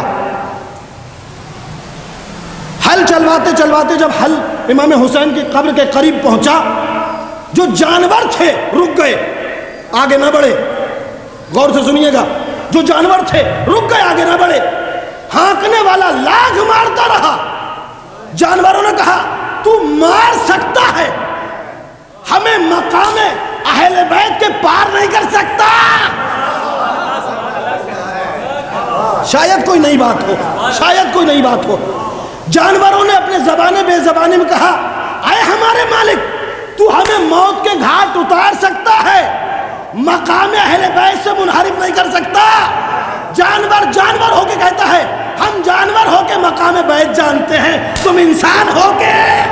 حل چلواتے چلواتے جب حل امام حسین کی قبر کے قریب پہنچا، جو جانور تھے رک گئے، آگے نہ بڑھے۔ غور سے سنیے گا، جو جانور تھے رک گئے، آگے نہ بڑھے۔ ہانکنے والا لاگ مارتا رہا۔ جانوروں نے کہا تو مار سکتا ہے، ہمیں مقام اہل بیت کے پار نہیں کر سکتا۔ شاید کوئی نئی بات ہو، شاید کوئی نئی بات ہو۔ جانوروں نے اپنے زبانے بے زبانے میں کہا، اے ہمارے مالک، تو ہمیں موت کے گھاٹ اتار سکتا ہے، مقام اہل بیت سے منحرف نہیں کر سکتا۔ جانور جانور ہو کے کہتا ہے، ہم جانور ہو کے مقام بیت جانتے ہیں، تم انسان ہو کے،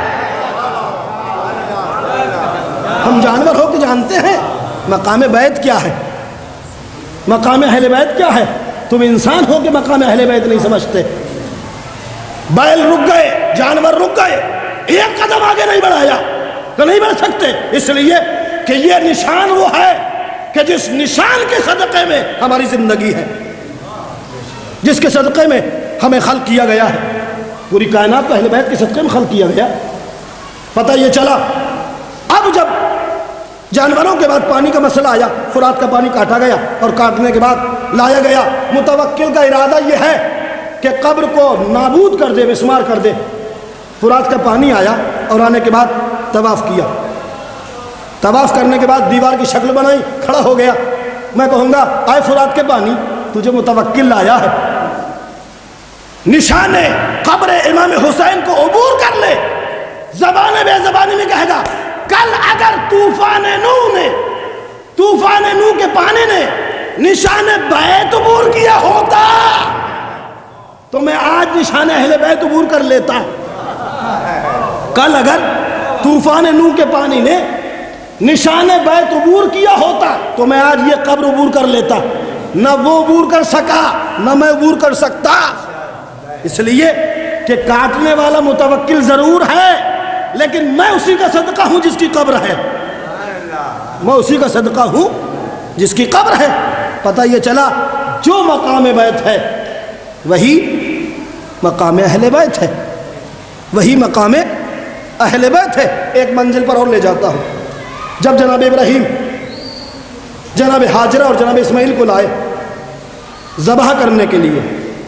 ہم جانور ہو کے جانتے ہیں مقام بیت کیا ہے، مقام اہل بیت کیا ہے، تم انسان ہو کے مقام اہل بیت نہیں سمجھتے۔ بیل رک گئے، جانور رک گئے، ایک قدم آگے نہیں بڑھایا تو نہیں بڑھ سکتے، اس لیے کہ یہ نشان وہ ہے کہ جس نشان کے صدقے میں ہماری زندگی ہے، جس کے صدقے میں ہمیں خلق کیا گیا ہے۔ پوری کائنات کو اہل بیت کے صدقے میں خلق کیا گیا۔ پتہ یہ چلا، اب جب جانوروں کے بعد پانی کا مسئلہ آیا، فرات کا پانی کاٹا گیا اور کاٹنے کے بعد لایا گیا، متوکل کا ارادہ یہ ہے کہ قبر کو نابود کر دے، مسمار کر دے۔ فرات کا پانی آیا اور آنے کے بعد طواف کیا، طواف کرنے کے بعد دیوار کی شکل بنائی، کھڑا ہو گیا۔ میں کہوں گا، اے فرات کے پانی، تجھے متوکل لایا ہے، نشان قبر امام حسین کو عبور کر لے۔ زبان بے زبانی میں کہے گا، کل اگر طوفان نوح کے پانی نے نشان بیت عبور کیا ہوتا تو میں آج نشان اہل بیت عبور کر لیتا۔ کل اگر طوفان نوح کے پانی نے نشان بیت عبور کیا ہوتا تو میں آج یہ قبر عبور کر لیتا۔ نہ وہ عبور کر سکا، نہ میں عبور کر سکتا، اس لیے کہ کاٹنے والا متوکل ضرور ہے، لیکن میں اسی کا صدقہ ہوں جس کی قبر ہے، میں اسی کا صدقہ ہوں جس کی قبر ہے۔ پتہ یہ چلا، جو مقام بیت ہے وہی مقام اہل بیت ہے، وہی مقام اہل بیت ہے۔ ایک منزل پر اور لے جاتا ہوں۔ جب جناب ابراہیم جناب حاجرہ اور جناب اسماعیل کو لائے ذبح کرنے کے لیے،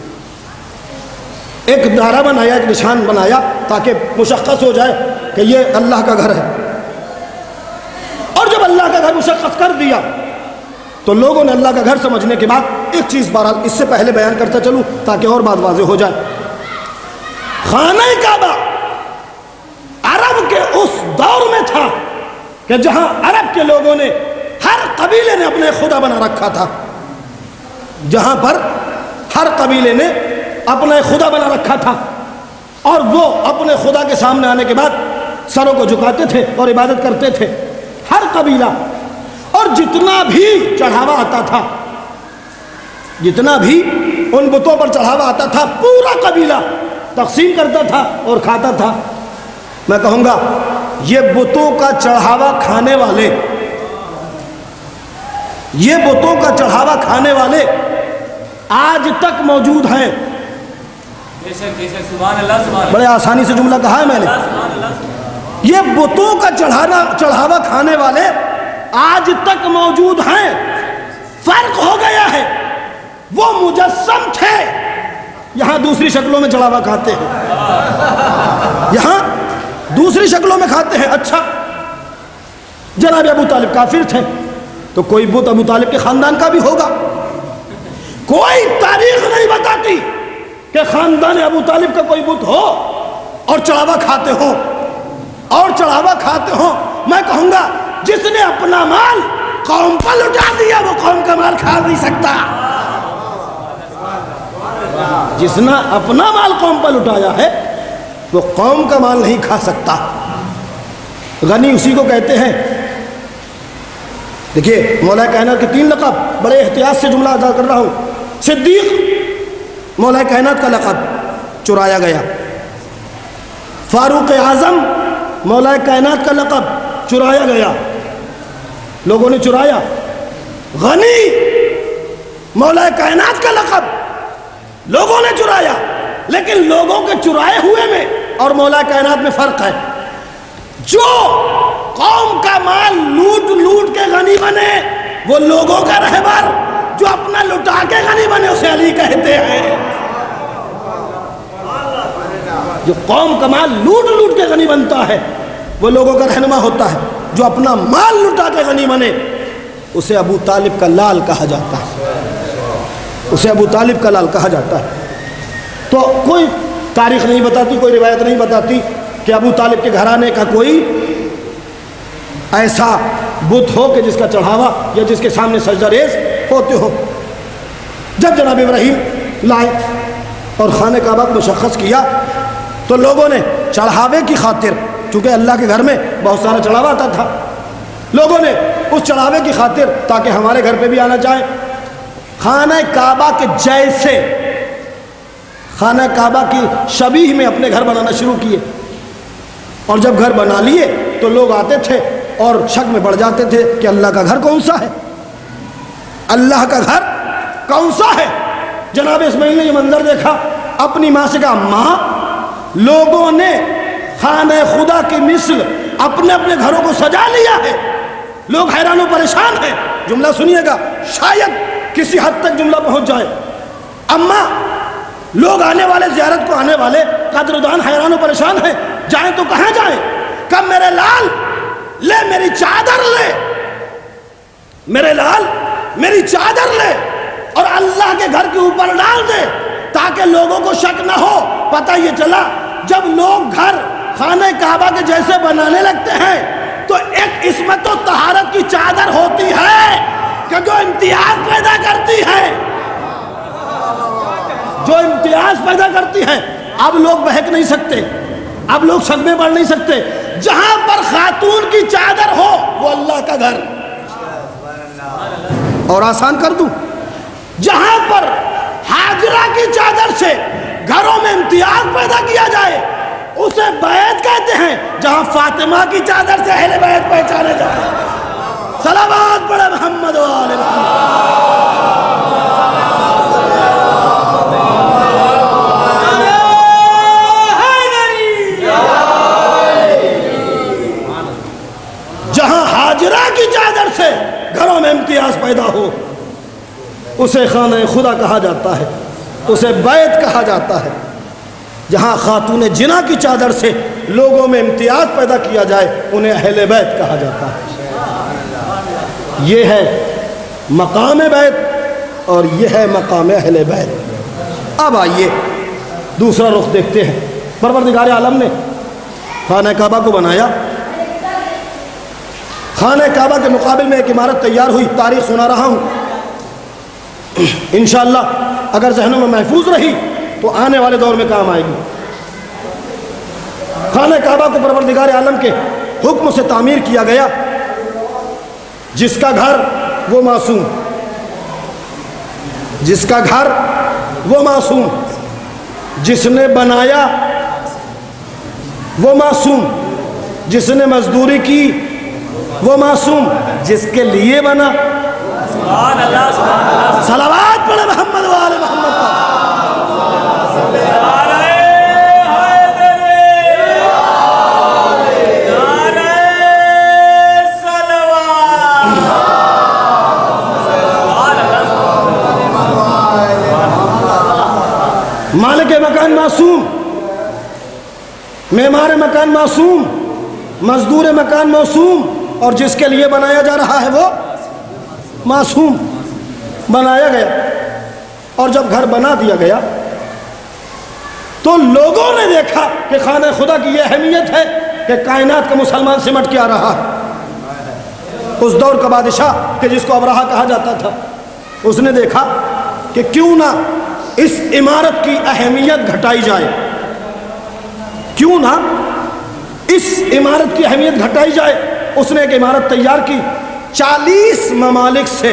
ایک دائرہ بنایا، ایک نشان بنایا تاکہ مشخص ہو جائے کہ یہ اللہ کا گھر ہے۔ اور جب اللہ کا گھر مشخص کر دیا تو لوگوں نے اللہ کا گھر سمجھنے کے بعد ایک چیز بہرحال اس سے پہلے بیان کرتا چلوں تاکہ اور بات واضح ہو جائے۔ خانہ کعبہ عرب کے اس دور میں تھا کہ جہاں عرب کے لوگوں نے، ہر قبیلے نے اپنے خدا بنا رکھا تھا، جہاں پر ہر قبیلے نے اپنا خدا بنا رکھا تھا۔ اور وہ اپنے خدا کے سامنے آنے کے بعد سروں کو جھکاتے تھے اور عبادت کرتے تھے. ہر قبیلہ اور جتنا بھی چڑھاوا آتا تھا، جتنا بھی ان بتوں پر چڑھاوا آتا تھا، پورا قبیلہ تقسیم کرتا تھا اور کھاتا تھا. میں کہوں گا یہ بتوں کا چڑھاوا کھانے والے، یہ بتوں کا چڑھاوا کھانے والے آج تک موجود ہیں. بڑے آسانی سے جملہ کہا ہے میں نے. یہ بتوں کا چڑھاوا کھانے والے آج تک موجود ہیں. فرق ہو گیا ہے، وہ مجسم تھے، یہاں دوسری شکلوں میں چڑھاوا کھاتے ہیں، یہاں دوسری شکلوں میں کھاتے ہیں. اچھا، جناب ابو طالب کافر تھے تو کوئی بت ابو طالب کے خاندان کا بھی ہوگا. کوئی تاریخ نہیں بتاتی کہ خاندان ابو طالب کا کوئی بت ہو اور چڑھاوا کھاتے ہو، اور چڑھاوا کھاتے ہو. میں کہوں گا جس نے اپنا مال قوم پر لٹا دیا وہ قوم کا مال کھا نہیں سکتا. جس نے اپنا مال قوم پر لٹایا ہے وہ قوم کا مال نہیں کھا سکتا. غنی اسی کو کہتے ہیں. دیکھیے مولا کائنات کے 3 لقب، بڑے احتیاط سے جملہ ادا کر رہا ہوں. صدیق مولا کائنات کا لقب چرایا گیا. فاروق اعظم مولا کائنات کا لقب چرایا گیا، لوگوں نے چرایا. غنی مولا کائنات کا لقب لوگوں نے چرایا، لیکن لوگوں کے چرائے ہوئے میں اور مولا کائنات میں فرق ہے. جو قوم کا مال لوٹ لوٹ کے غنی بنے وہ لوگوں کا رہبر، جو اپنا لٹا کے غنی بنے اسے علی کہتے ہیں. جو قوم کا مال لوٹ لوٹ کے غنی بنتا ہے وہ لوگوں کا رہنما ہوتا ہے. جو اپنا مال لٹا کے غنی بنے اسے ابو طالب کا لال کہا جاتا ہے، اسے ابو طالب کا لال کہا جاتا ہے. تو کوئی تاریخ نہیں بتاتی، کوئی روایت نہیں بتاتی کہ ابو طالب کے گھرانے کا کوئی ایسا بت ہو کہ جس کا چڑھاوا یا جس کے سامنے سجدہ ریز ہوتے ہو. جب جناب ابراہیم لائے اور خانہ کعبہ کو مشخص کیا تو لوگوں نے چڑھاوے کی خاطر، چونکہ اللہ کے گھر میں بہت سارا چڑھاوا آتا تھا، لوگوں نے اس چڑھاوے کی خاطر تاکہ ہمارے گھر پہ بھی آنا چاہے، خانہ کعبہ کے جیسے، خانہ کعبہ کی شبیہ میں اپنے گھر بنانا شروع کیے. اور جب گھر بنا لیے تو لوگ آتے تھے اور شک میں پڑ جاتے تھے کہ اللہ کا گھر کون سا ہے، اللہ کا گھر کون سا ہے. جناب اسماعیل نے یہ منظر دیکھا، اپنی ماں سے کہا ماں لوگوں نے خانہ خدا کی مثل اپنے اپنے گھروں کو سجا لیا ہے. لوگ حیران و پریشان ہیں. جملہ سنیے گا، شاید کسی حد تک جملہ پہنچ جائے. اما لوگ آنے والے، زیارت کو آنے والے قدردان حیران و پریشان ہیں، جائیں تو کہاں جائیں؟ کب میرے لال لے میری چادر لے، میرے لال میری چادر لے اور اللہ کے گھر کے اوپر ڈال دے تاکہ لوگوں کو شک نہ ہو. پتہ یہ چلا جب لوگ گھر خانہ کعبہ کے جیسے بنانے لگتے ہیں تو ایک عصمت و طہارت کی چادر ہوتی ہے کہ جو امتیاز پیدا کرتی ہے، جو امتیاز پیدا کرتی ہے. اب لوگ بہک نہیں سکتے، اب لوگ شک میں پڑ نہیں سکتے. جہاں پر خاتون کی چادر ہو وہ اللہ کا گھر. اور آسان کر دوں، جہاں پر حاجرہ کی چادر سے گھروں میں امتیاز پیدا کیا جائے اسے بیعت کہتے ہیں. جہاں فاطمہ کی چادر سے اہل بیعت پہچانے جائے. صلوات پڑھے محمد و آل محمد. جہاں حاجرہ کی چادر سے گھروں میں امتیاز پیدا ہو اسے خانہ خدا کہا جاتا ہے، اسے بیت کہا جاتا ہے. جہاں خاتون جنا کی چادر سے لوگوں میں امتیاز پیدا کیا جائے انہیں اہل بیت کہا جاتا ہے. یہ ہے مقام بیت اور یہ ہے مقام اہل بیت. اب آئیے دوسرا رخ دیکھتے ہیں. پروردگار عالم نے خانہ کعبہ کو بنایا. خانہ کعبہ کے مقابل میں ایک عمارت تیار ہوئی. تاریخ سنا رہا ہوں، انشاءاللہ اگر ذہنوں میں محفوظ رہی تو آنے والے دور میں کام آئے گی. خانہ کعبہ کو پروردگار عالم کے حکم سے تعمیر کیا گیا. جس کا گھر وہ معصوم، جس کا گھر وہ معصوم، جس نے بنایا وہ معصوم، جس نے مزدوری کی وہ معصوم، جس کے لیے بنا. صلوات پڑھے محمد وآل محمد پر. مالک مکان معصوم، معمار مکان معصوم، مزدور مکان معصوم، اور جس کے لیے بنایا جا رہا ہے وہ معصوم. بنایا گیا اور جب گھر بنا دیا گیا تو لوگوں نے دیکھا کہ خانہ خدا کی یہ اہمیت ہے کہ کائنات کا مسلمان سمٹ کے آ رہا ہے. اس دور کا بادشاہ کہ جس کو ابرہہ کہا جاتا تھا، اس نے دیکھا کہ کیوں نہ اس عمارت کی اہمیت گھٹائی جائے، کیوں نہ اس عمارت کی اہمیت گھٹائی جائے. اس نے ایک عمارت تیار کی. 40 ممالک سے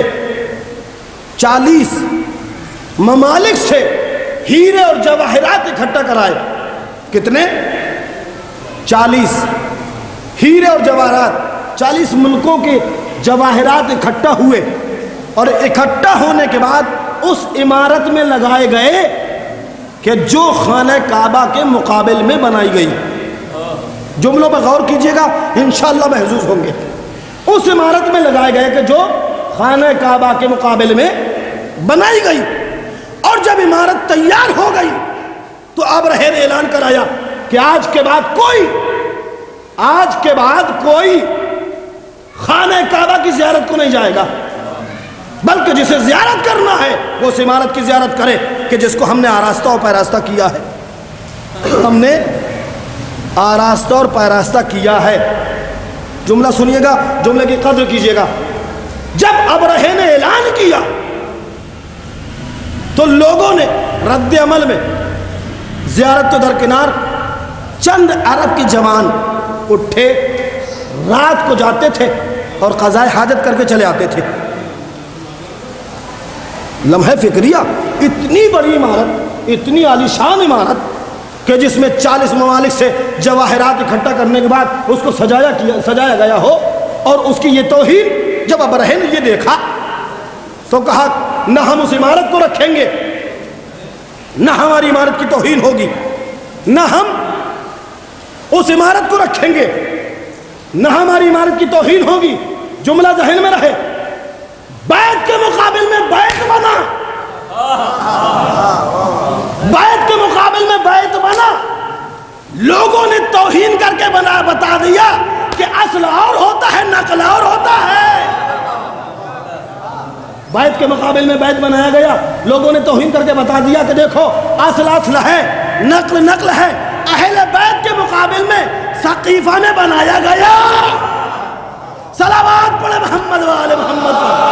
40 ممالک سے ہیرے اور جواہرات اکٹھا کرائے. کتنے؟ 40 ہیرے اور جواہرات. 40 ملکوں کے جواہرات اکٹھا ہوئے اور اکٹھا ہونے کے بعد اس عمارت میں لگائے گئے کہ جو خانہ کعبہ کے مقابل میں بنائی گئی. جملوں پر غور کیجئے گا، انشاءاللہ محظوظ ہوں گے. اس عمارت میں لگائے گئے کہ جو خانہ کعبہ کے مقابل میں بنائی گئی. اور جب عمارت تیار ہو گئی تو ابرہے نے اعلان کرایا کہ آج کے بعد کوئی خانہ کعبہ کی زیارت کو نہیں جائے گا، بلکہ جسے زیارت کرنا ہے وہ اس عمارت کی زیارت کرے کہ جس کو ہم نے آراستہ اور پیراستہ کیا ہے. ہم نے آراستہ اور پیراستہ کیا ہے. جملہ سنیے گا، جملے کی قدر کیجئے گا. جب ابرہے نے اعلان کیا تو لوگوں نے رد عمل میں زیارت تو درکنار، چند عرب کے جوان اٹھے، رات کو جاتے تھے اور قضاء حاجت کر کے چلے آتے تھے. لمحہ فکریہ، اتنی بڑی عمارت، اتنی عالیشان عمارت کہ جس میں 40 ممالک سے جواہرات اکٹھا کرنے کے بعد اس کو سجایا گیا ہو، اور اس کی یہ توہین. جب ابرہے نے یہ دیکھا تو کہا نہ ہم اس عمارت کو رکھیں گے، نہ ہماری عمارت کی توہین ہوگی، نہ ہم اس عمارت کو رکھیں گے، نہ ہماری عمارت کی توہین ہوگی. جملہ ذہن میں رہے. بیت کے مقابل میں بیت بنا، بیت کے مقابل میں بیت بنا. لوگوں نے توہین کر کے بتا دیا کہ اصل اور ہوتا ہے، نقل اور ہوتا ہے. بیت کے مقابل میں بیت بنایا گیا. لوگوں نے توہین کر کے بتا دیا کہ دیکھو اصل ہے، نقل ہے. اہل بیت کے مقابل میں سقیفہ میں بنایا گیا. صلوات پڑھے محمد وآل محمد پر.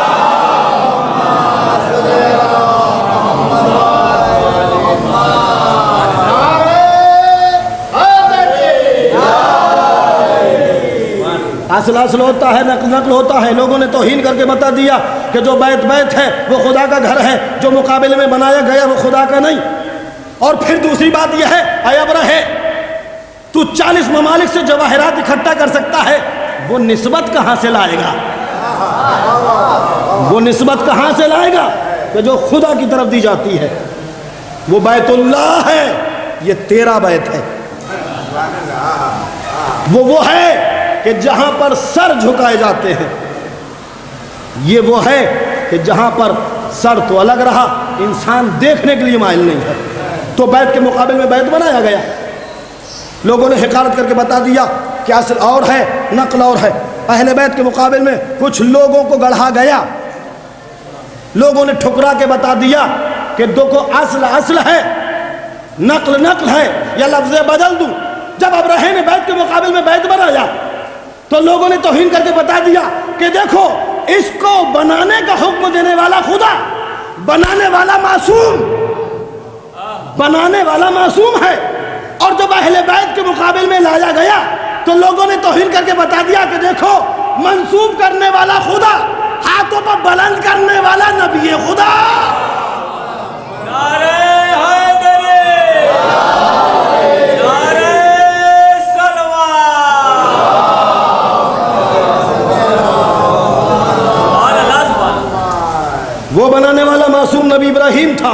اصل ہوتا ہے، نقل ہوتا ہے. لوگوں نے توہین کر کے بتا دیا کہ جو بیت ہے وہ خدا کا گھر ہے، جو مقابلے میں بنایا گیا وہ خدا کا نہیں. اور پھر دوسری بات یہ ہے، اے ابرہے، تو 40 ممالک سے جواہرات اکٹھا کر سکتا ہے، وہ نسبت کہاں سے لائے گا؟ وہ نسبت کہاں سے لائے گا کہ جو خدا کی طرف دی جاتی ہے؟ وہ بیت اللہ ہے، یہ تیرا بیت ہے. وہ ہے کہ جہاں پر سر جھکائے جاتے ہیں. یہ وہ ہے کہ جہاں پر سر تو الگ رہا، انسان دیکھنے کے لیے مائل نہیں ہے. تو بیت کے مقابل میں بیت بنایا گیا. لوگوں نے حقارت کر کے بتا دیا کہ اصل اور ہے، نقل اور ہے. اہل بیت کے مقابل میں کچھ لوگوں کو گڑھا گیا. لوگوں نے ٹھکرا کے بتا دیا کہ دیکھو اصل ہے، نقل ہے. یا لفظ بدل دوں، جب ابرہے نے بیت کے مقابل میں بیت بنایا تو لوگوں نے توہین کر کے بتا دیا کہ دیکھو اس کو بنانے کا حکم دینے والا خدا، بنانے والا معصوم ہے. اور جب اہل بیت کے مقابل میں لایا گیا تو لوگوں نے توہین کر کے بتا دیا کہ دیکھو منسوب کرنے والا خدا، ہاتھوں پر بلند کرنے والا نبی خدا۔
نعرہ حیدری، نعرہ سلوات، سبحان اللہ سبحان اللہ۔
وہ بنانے والا معصوم نبی ابراہیم تھا،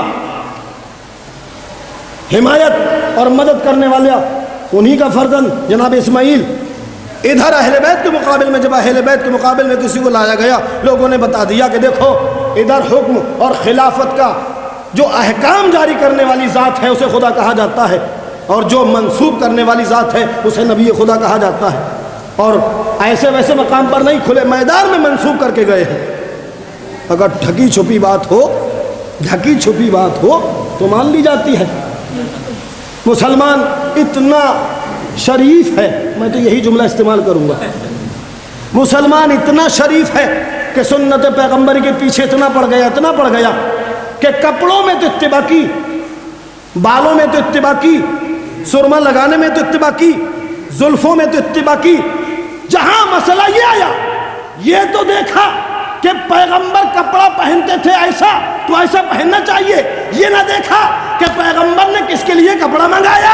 حمایت اور مدد کرنے والا انہی کا فرزند جناب اسماعیل۔ ادھر اہل بیت کے مقابل میں، جب اہل بیت کے مقابل میں کسی کو لایا گیا، لوگوں نے بتا دیا کہ دیکھو ادھر حکم اور خلافت کا جو احکام جاری کرنے والی ذات ہے اسے خدا کہا جاتا ہے، اور جو منسوب کرنے والی ذات ہے اسے نبی خدا کہا جاتا ہے، اور ایسے ویسے مقام پر نہیں، کھلے میدان میں منسوب کر کے گئے ہیں۔ اگر ڈھکی چھپی بات ہو، ڈھکی چھپی بات ہو تو مان لی جاتی ہے۔ مسلمان اتنا شریف ہے، میں تو یہی جملہ استعمال کروں گا، مسلمان اتنا شریف ہے کہ سنت پیغمبر کے پیچھے اتنا پڑ گیا کہ کپڑوں میں تو اتباع کی، بالوں میں تو اتباع کی، سرما لگانے میں تو اتباع کی، زلفوں میں تو اتباع کی۔ جہاں مسئلہ یہ آیا، یہ تو دیکھا کہ پیغمبر کپڑا پہنتے تھے ایسا تو ایسا پہننا چاہیے، یہ نہ دیکھا کہ پیغمبر نے کس کے لیے کپڑا منگایا۔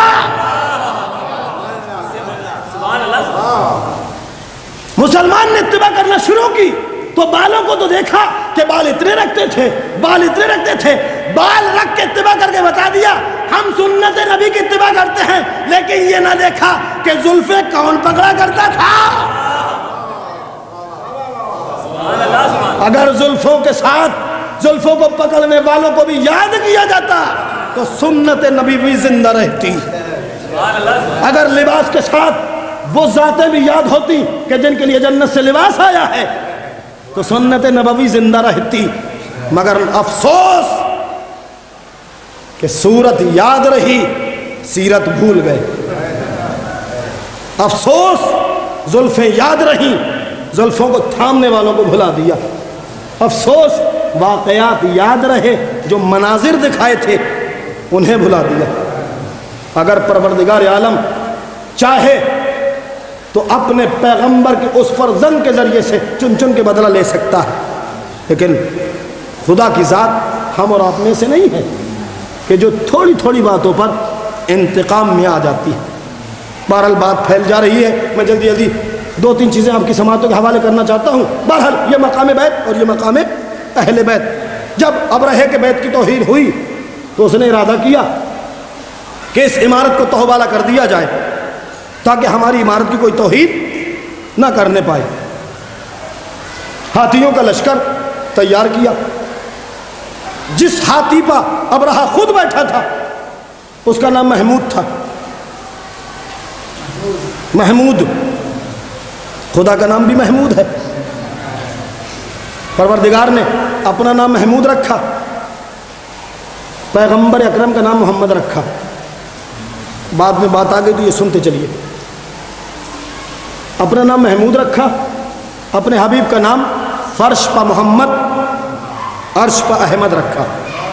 مسلمان نے اتباع کرنا شروع کی تو بالوں کو تو دیکھا کہ بال اتنے رکھتے تھے، بال رکھ کے اتباع کر کے بتا دیا ہم سنت نبی کی اتباع کرتے ہیں، لیکن یہ نہ دیکھا کہ زلفیں کون پکڑا کرتا تھا۔ اگر زلفوں کے ساتھ زلفوں کو پکڑنے والوں کو بھی یاد کیا جاتا تو سنت نبی بھی زندہ رہتی۔ اگر لباس کے ساتھ وہ ذاتیں بھی یاد ہوتی کہ جن کے لیے جنت سے لباس آیا ہے تو سنت نبوی زندہ رہتی۔ مگر افسوس کہ صورت یاد رہی، سیرت بھول گئے۔ افسوس زلفیں یاد رہیں، زلفوں کو تھامنے والوں کو بھلا دیا۔ افسوس واقعات یاد رہے، جو مناظر دکھائے تھے انہیں بھلا دیا۔ اگر پروردگار عالم چاہے تو اپنے پیغمبر کے اس فرزند کے ذریعے سے چن چن کے بدلہ لے سکتا ہے، لیکن خدا کی ذات ہم اور آپ میں سے نہیں ہے کہ جو تھوڑی تھوڑی باتوں پر انتقام میں آ جاتی ہے۔ بہرحال بات پھیل جا رہی ہے، میں جلدی جلدی دو تین چیزیں آپ کی سماعتوں کے حوالے کرنا چاہتا ہوں۔ بہرحال یہ مقام بیت اور یہ مقام اہل بیت، جب ابرہے کے بیت کی توہین ہوئی تو اس نے ارادہ کیا کہ اس عمارت کو تہوالہ کر دیا جائے تاکہ ہماری عمارت کی کوئی توہین نہ کرنے پائے۔ ہاتھیوں کا لشکر تیار کیا، جس ہاتھی پر ابرہہ خود بیٹھا تھا اس کا نام محمود تھا۔ محمود، خدا کا نام بھی محمود ہے، پروردگار نے اپنا نام محمود رکھا، پیغمبر اکرم کا نام محمد رکھا۔ بعد میں بات آ گئی تو یہ سنتے چلیے۔ اپنا نام محمود رکھا، اپنے حبیب کا نام فرش پا محمد عرش پا احمد رکھا۔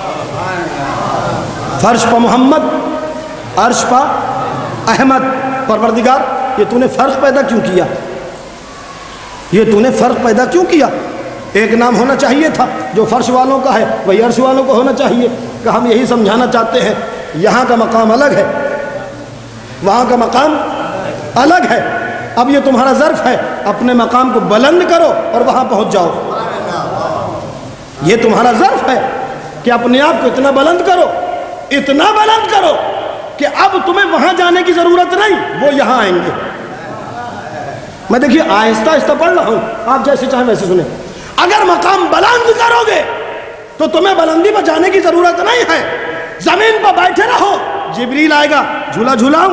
فرش پا محمد عرش پا احمد۔ پروردگار یہ تو نے فرق پیدا کیوں کیا؟ یہ تو نے فرق پیدا کیوں کیا؟ ایک نام ہونا چاہیے تھا جو فرش والوں کا ہے وہی عرش والوں کو ہونا چاہیے۔ کہ ہم یہی سمجھانا چاہتے ہیں یہاں کا مقام الگ ہے، وہاں کا مقام الگ ہے۔ اب یہ تمہارا ظرف ہے، اپنے مقام کو بلند کرو اور وہاں پہنچ جاؤ۔ یہ تمہارا ظرف ہے کہ اپنے آپ کو اتنا بلند کرو کہ اب تمہیں وہاں جانے کی ضرورت نہیں، وہ یہاں آئیں گے۔ میں دیکھیے آہستہ آہستہ پڑھ رہا ہوں، آپ جیسے چاہیں ویسے سنیں۔ اگر مقام بلند کرو گے تو تمہیں بلندی پر جانے کی ضرورت نہیں ہے، زمین پر بیٹھے رہو، جبریل آئے گا جھولا جھولاؤں،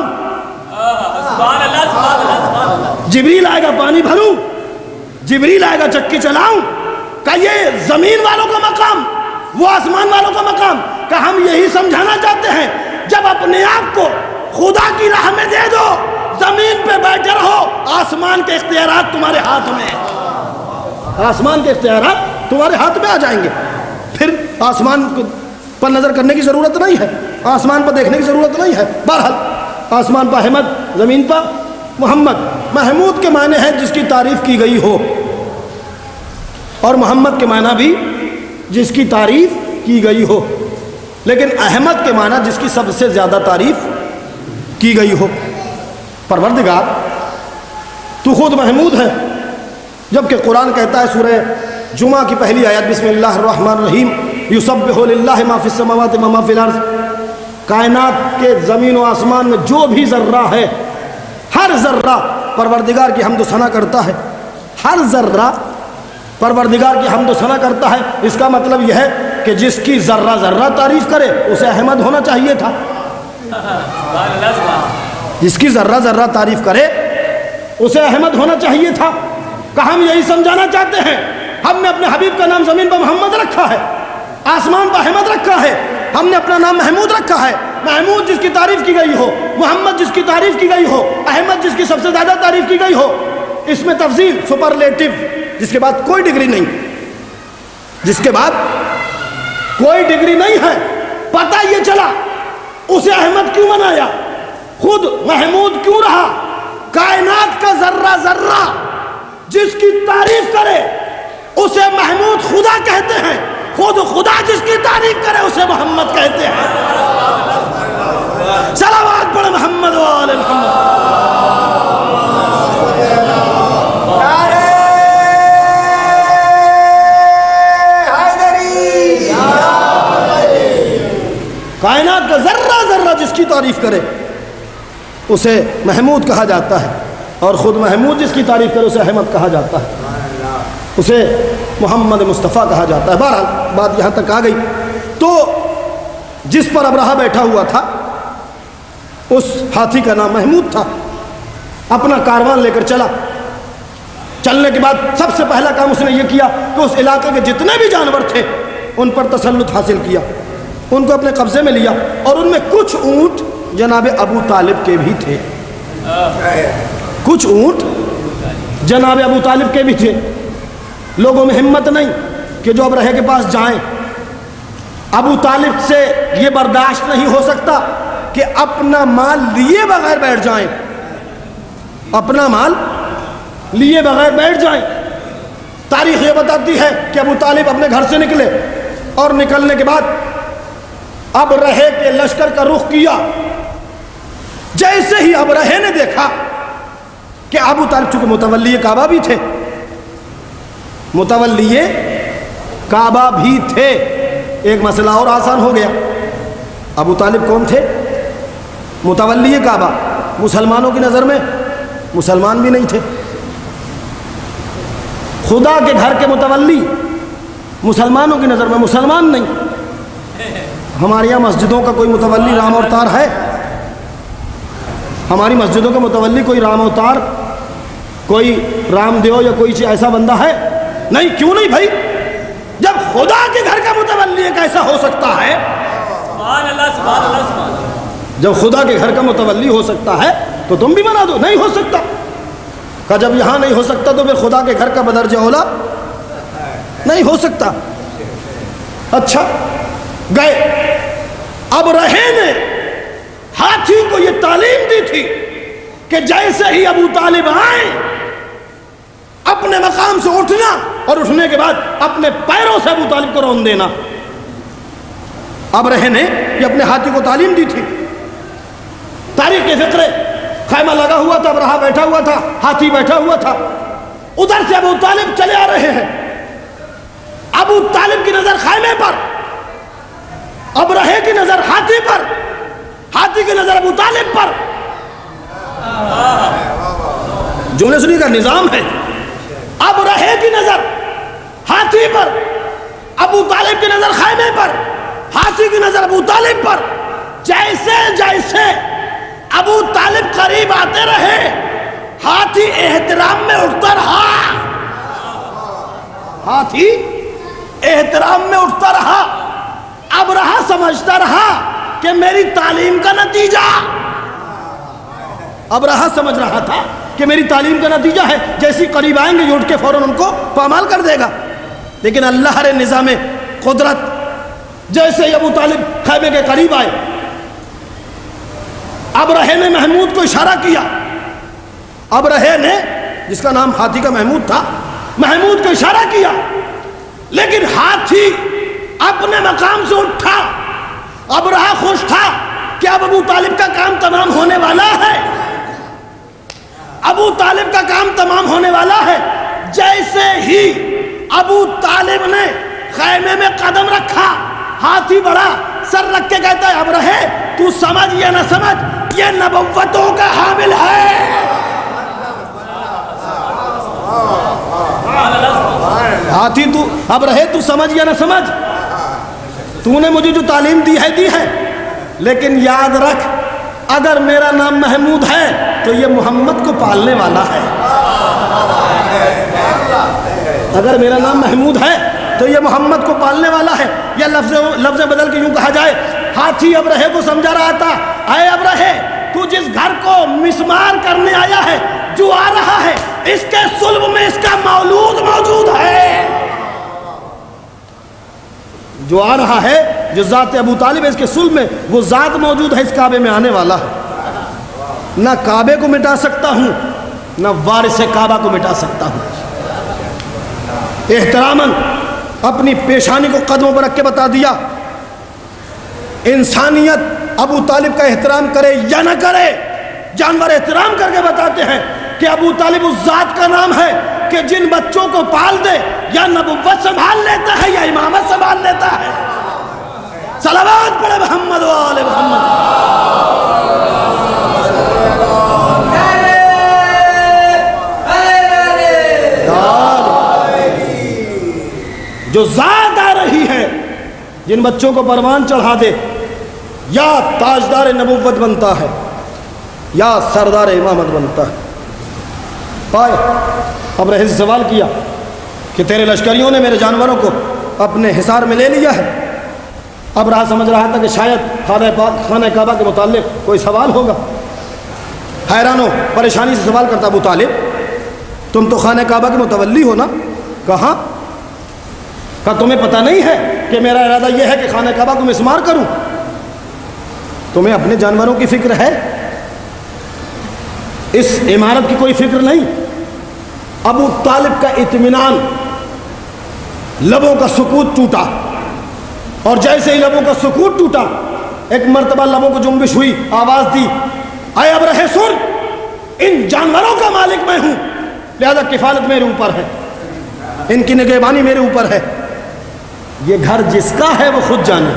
جبریل آئے گا پانی بھروں، جبریل آئے گا چکی چلاؤں۔ کہ یہ زمین والوں کا مقام، وہ آسمان والوں کا مقام۔ کہ ہم یہی سمجھانا چاہتے ہیں جب اپنے آپ کو خدا کی راہ میں دے دو، زمین پہ بیٹھے رہو، آسمان کے اختیارات تمہارے ہاتھ میں، آسمان کے اختیارات تمہارے ہاتھ میں آ جائیں گے۔ پھر آسمان پر نظر کرنے کی ضرورت نہیں ہے، آسمان پر دیکھنے کی ضرورت نہیں ہے۔ بہرحال آسمان پر احمد، زمین پر محمد۔ محمود کے معنی ہے جس کی تعریف کی گئی ہو، اور محمد کے معنی بھی جس کی تعریف کی گئی ہو، لیکن احمد کے معنی جس کی سب سے زیادہ تعریف کی گئی ہو۔ پروردگار تو خود محمود ہے، جبکہ قرآن کہتا ہے سورہ جمعہ کی پہلی آیت بسم اللہ الرحمن الرحیم یسبح للہ ما فی السماوات و ما فی الارض، کائنات کے زمین و آسمان میں جو بھی ذرہ ہے، ہر ذرہ پروردگار کی حمد و ثنا کرتا ہے، ہر ذرہ پروردگار کی حمد و ثنا کرتا ہے۔ اس کا مطلب یہ ہے کہ جس کی ذرہ ذرہ تعریف کرے اسے احمد ہونا چاہیے تھا، جس کی ذرہ ذرہ تعریف کرے اسے احمد ہونا چاہیے تھا۔ کہ ہم یہی سمجھانا چاہتے ہیں، ہم نے اپنے حبیب کا نام زمین پر محمد رکھا ہے، آسمان پر احمد رکھا ہے، ہم نے اپنا نام محمود رکھا ہے۔ محمود جس کی تعریف کی گئی ہو، محمد جس کی تعریف کی گئی ہو، احمد جس کی سب سے زیادہ تعریف کی گئی ہو، اس میں تفضیل سپرلیٹو، جس کے بعد کوئی ڈگری نہیں، جس کے بعد کوئی ڈگری نہیں ہے۔ پتہ یہ چلا اسے احمد کیوں بنایا، خود محمود کیوں رہا۔ کائنات کا ذرہ ذرہ جس کی تعریف کرے اسے محمود خدا کہتے ہیں، خود خدا جس کی تعریف کرے اسے محمد کہتے ہیں۔ صلوات پڑھ محمد و آل محمد۔ کائنات کا ذرہ ذرہ جس کی تعریف کرے اسے محمود کہا جاتا ہے، اور خود محمود جس کی تعریف کرے اسے احمد کہا جاتا ہے، اسے محمد مصطفیٰ کہا جاتا ہے۔ بہرحال بات یہاں تک آ گئی۔ تو جس پر ابرہہ بیٹھا ہوا تھا اس ہاتھی کا نام محمود تھا، اپنا کاروان لے کر چلا۔ چلنے کے بعد سب سے پہلا کام اس نے یہ کیا کہ اس علاقے کے جتنے بھی جانور تھے ان پر تسلط حاصل کیا، ان کو اپنے قبضے میں لیا، اور ان میں کچھ اونٹ جناب ابو طالب کے بھی تھے، کچھ اونٹ جناب ابو طالب کے بھی تھے۔ لوگوں میں ہمت نہیں کہ جو ابرہے کے پاس جائیں۔ ابو طالب سے یہ برداشت نہیں ہو سکتا کہ اپنا مال لیے بغیر بیٹھ جائیں، اپنا مال لیے بغیر بیٹھ جائیں۔ تاریخ یہ بتاتی ہے کہ ابو طالب اپنے گھر سے نکلے، اور نکلنے کے بعد ابرہے کے لشکر کا رخ کیا۔ جیسے ہی ابرہے نے دیکھا کہ ابو طالب چونکہ متولی کعبہ بھی تھے، متولی کعبہ بھی تھے، ایک مسئلہ اور آسان ہو گیا۔ ابو طالب کون تھے؟ متولی کعبہ۔ مسلمانوں کی نظر میں مسلمان بھی نہیں تھے، خدا کے گھر کے متولی مسلمانوں کی نظر میں مسلمان نہیں۔ ہمارے یہاں مسجدوں کا کوئی متولی رام اوتار ہے؟ ہماری مسجدوں کا متولی کوئی رام اوتار، کوئی رام دیو یا کوئی ایسا بندہ ہے؟ نہیں۔ کیوں نہیں بھائی؟ جب خدا کے گھر کا متولی ایک ایسا ہو سکتا ہے،
سبحان اللہ سبحان اللہ سبحان اللہ،
جب خدا کے گھر کا متولی ہو سکتا ہے تو تم بھی بنا دو۔ نہیں ہو سکتا، کہ جب یہاں نہیں ہو سکتا تو پھر خدا کے گھر کا بدرجہ اولا نہیں ہو سکتا۔ اچھا گئے، اب رہے نے ہاتھی کو یہ تعلیم دی تھی کہ جیسے ہی ابو طالب آئیں اپنے مقام سے اٹھنا، اور اٹھنے کے بعد اپنے پیروں سے ابو طالب کو رون دینا۔ اب رہے نے یہ اپنے ہاتھی کو تعلیم دی تھی۔ تاریخ کے فقرے، خیمہ لگا ہوا تھا، ابرہہ بیٹھا ہوا تھا، ہاتھی بیٹھا ہوا تھا، ادھر سے ابو طالب چلے آ رہے ہیں۔ ابو طالب کی نظر خیمے پر، ابرہے کی نظر ہاتھی پر، ہاتھی کی نظر ابو طالب پر۔ جملے سنی کا نظام ہے، ابرہے کی نظر ہاتھی پر، ابو طالب کی نظر خیمے پر، ہاتھی کی نظر ابو طالب پر۔ جیسے جیسے ابو طالب قریب آتے رہے ہاتھی احترام میں اٹھتا رہا، ہاتھی احترام میں اٹھتا رہا۔ ابرہہ سمجھتا رہا کہ میری تعلیم کا نتیجہ، ابرہہ سمجھ رہا تھا کہ میری تعلیم کا نتیجہ ہے، جیسی قریب آئیں گے یہ اٹھ کے فوراً ان کو پامال کر دے گا۔ لیکن اللہ نے نظام قدرت، جیسے ہی ابو طالب خیمے کے قریب آئے، ابرہے نے محمود کو اشارہ کیا، ابرہے نے جس کا نام ہاتھی کا محمود تھا، محمود کو اشارہ کیا، لیکن ہاتھی اپنے مقام سے اٹھا۔ ابرہہ خوش تھا کہ اب ابو طالب کا کام تمام ہونے والا ہے، ابو طالب کا کام تمام ہونے والا ہے۔ جیسے ہی ابو طالب نے خیمے میں قدم رکھا، ہاتھی بڑھا، سر رکھ کے کہتا ہے ابرہے تو سمجھ یا نہ سمجھ، یہ نبوتوں کا حامل ہے۔ ہاتھی تو ابرہے تو سمجھ یا نہ سمجھ، تو نے مجھے جو تعلیم دی ہے، لیکن یاد رکھ اگر میرا نام محمود ہے تو یہ محمد کو پالنے والا ہے۔ اگر میرا نام محمود ہے تو یہ محمد کو پالنے والا ہے۔ یہ لفظ بدل کے یوں کہا جائے، ہاتھی ابرہے کو سمجھا رہا تھا، اے ابرہے تو جس گھر کو مسمار کرنے آیا ہے، جو آ رہا ہے اس کے صلب میں اس کا مولود موجود ہے، جو آ رہا ہے جو ذات ابو طالب ہے اس کے صلب میں وہ ذات موجود ہے، اس کعبے میں آنے والا ہے۔ نہ کعبے کو مٹا سکتا ہوں نہ وارث کعبہ کو مٹا سکتا ہوں۔ احتراماً اپنی پیشانی کو قدموں پر رکھ کے بتا دیا، انسانیت ابو طالب کا احترام کرے یا نہ کرے، جانور احترام کر کے بتاتے ہیں کہ ابو طالب اس ذات کا نام ہے کہ جن بچوں کو پال دے یا نبوت سنبھال لیتا ہے یا امامت سنبھال لیتا ہے۔ صلوات پڑھے محمد و آل محمد۔ جو ذات آ رہی ہے، جن بچوں کو پروان چڑھا دے، یا تاجدار نبوت بنتا ہے یا سردار امامت بنتا ہے۔ پائے ابرہے سے سوال کیا کہ تیرے لشکریوں نے میرے جانوروں کو اپنے حصار میں لے لیا ہے۔ ابرہہ سمجھ رہا تھا کہ شاید خانہ کعبہ کے متعلق کوئی سوال ہوگا، حیران و پریشانی سے سوال کرتا، ابو طالب تم تو خانہ کعبہ کے متولی ہو نا؟ کہاں؟ کہا تمہیں پتہ نہیں ہے کہ میرا ارادہ یہ ہے کہ خانہ کعبہ کو مسمار کروں؟ تمہیں اپنے جانوروں کی فکر ہے، اس عمارت کی کوئی فکر نہیں۔ ابو طالب کا اطمینان، لبوں کا سکوت ٹوٹا، اور جیسے ہی لبوں کا سکوت ٹوٹا ایک مرتبہ لبوں کو جنبش ہوئی، آواز دی، اے ابرہے سن، ان جانوروں کا مالک میں ہوں، لہذا کفالت میرے اوپر ہے، ان کی نگہبانی میرے اوپر ہے، یہ گھر جس کا ہے وہ خود جانے،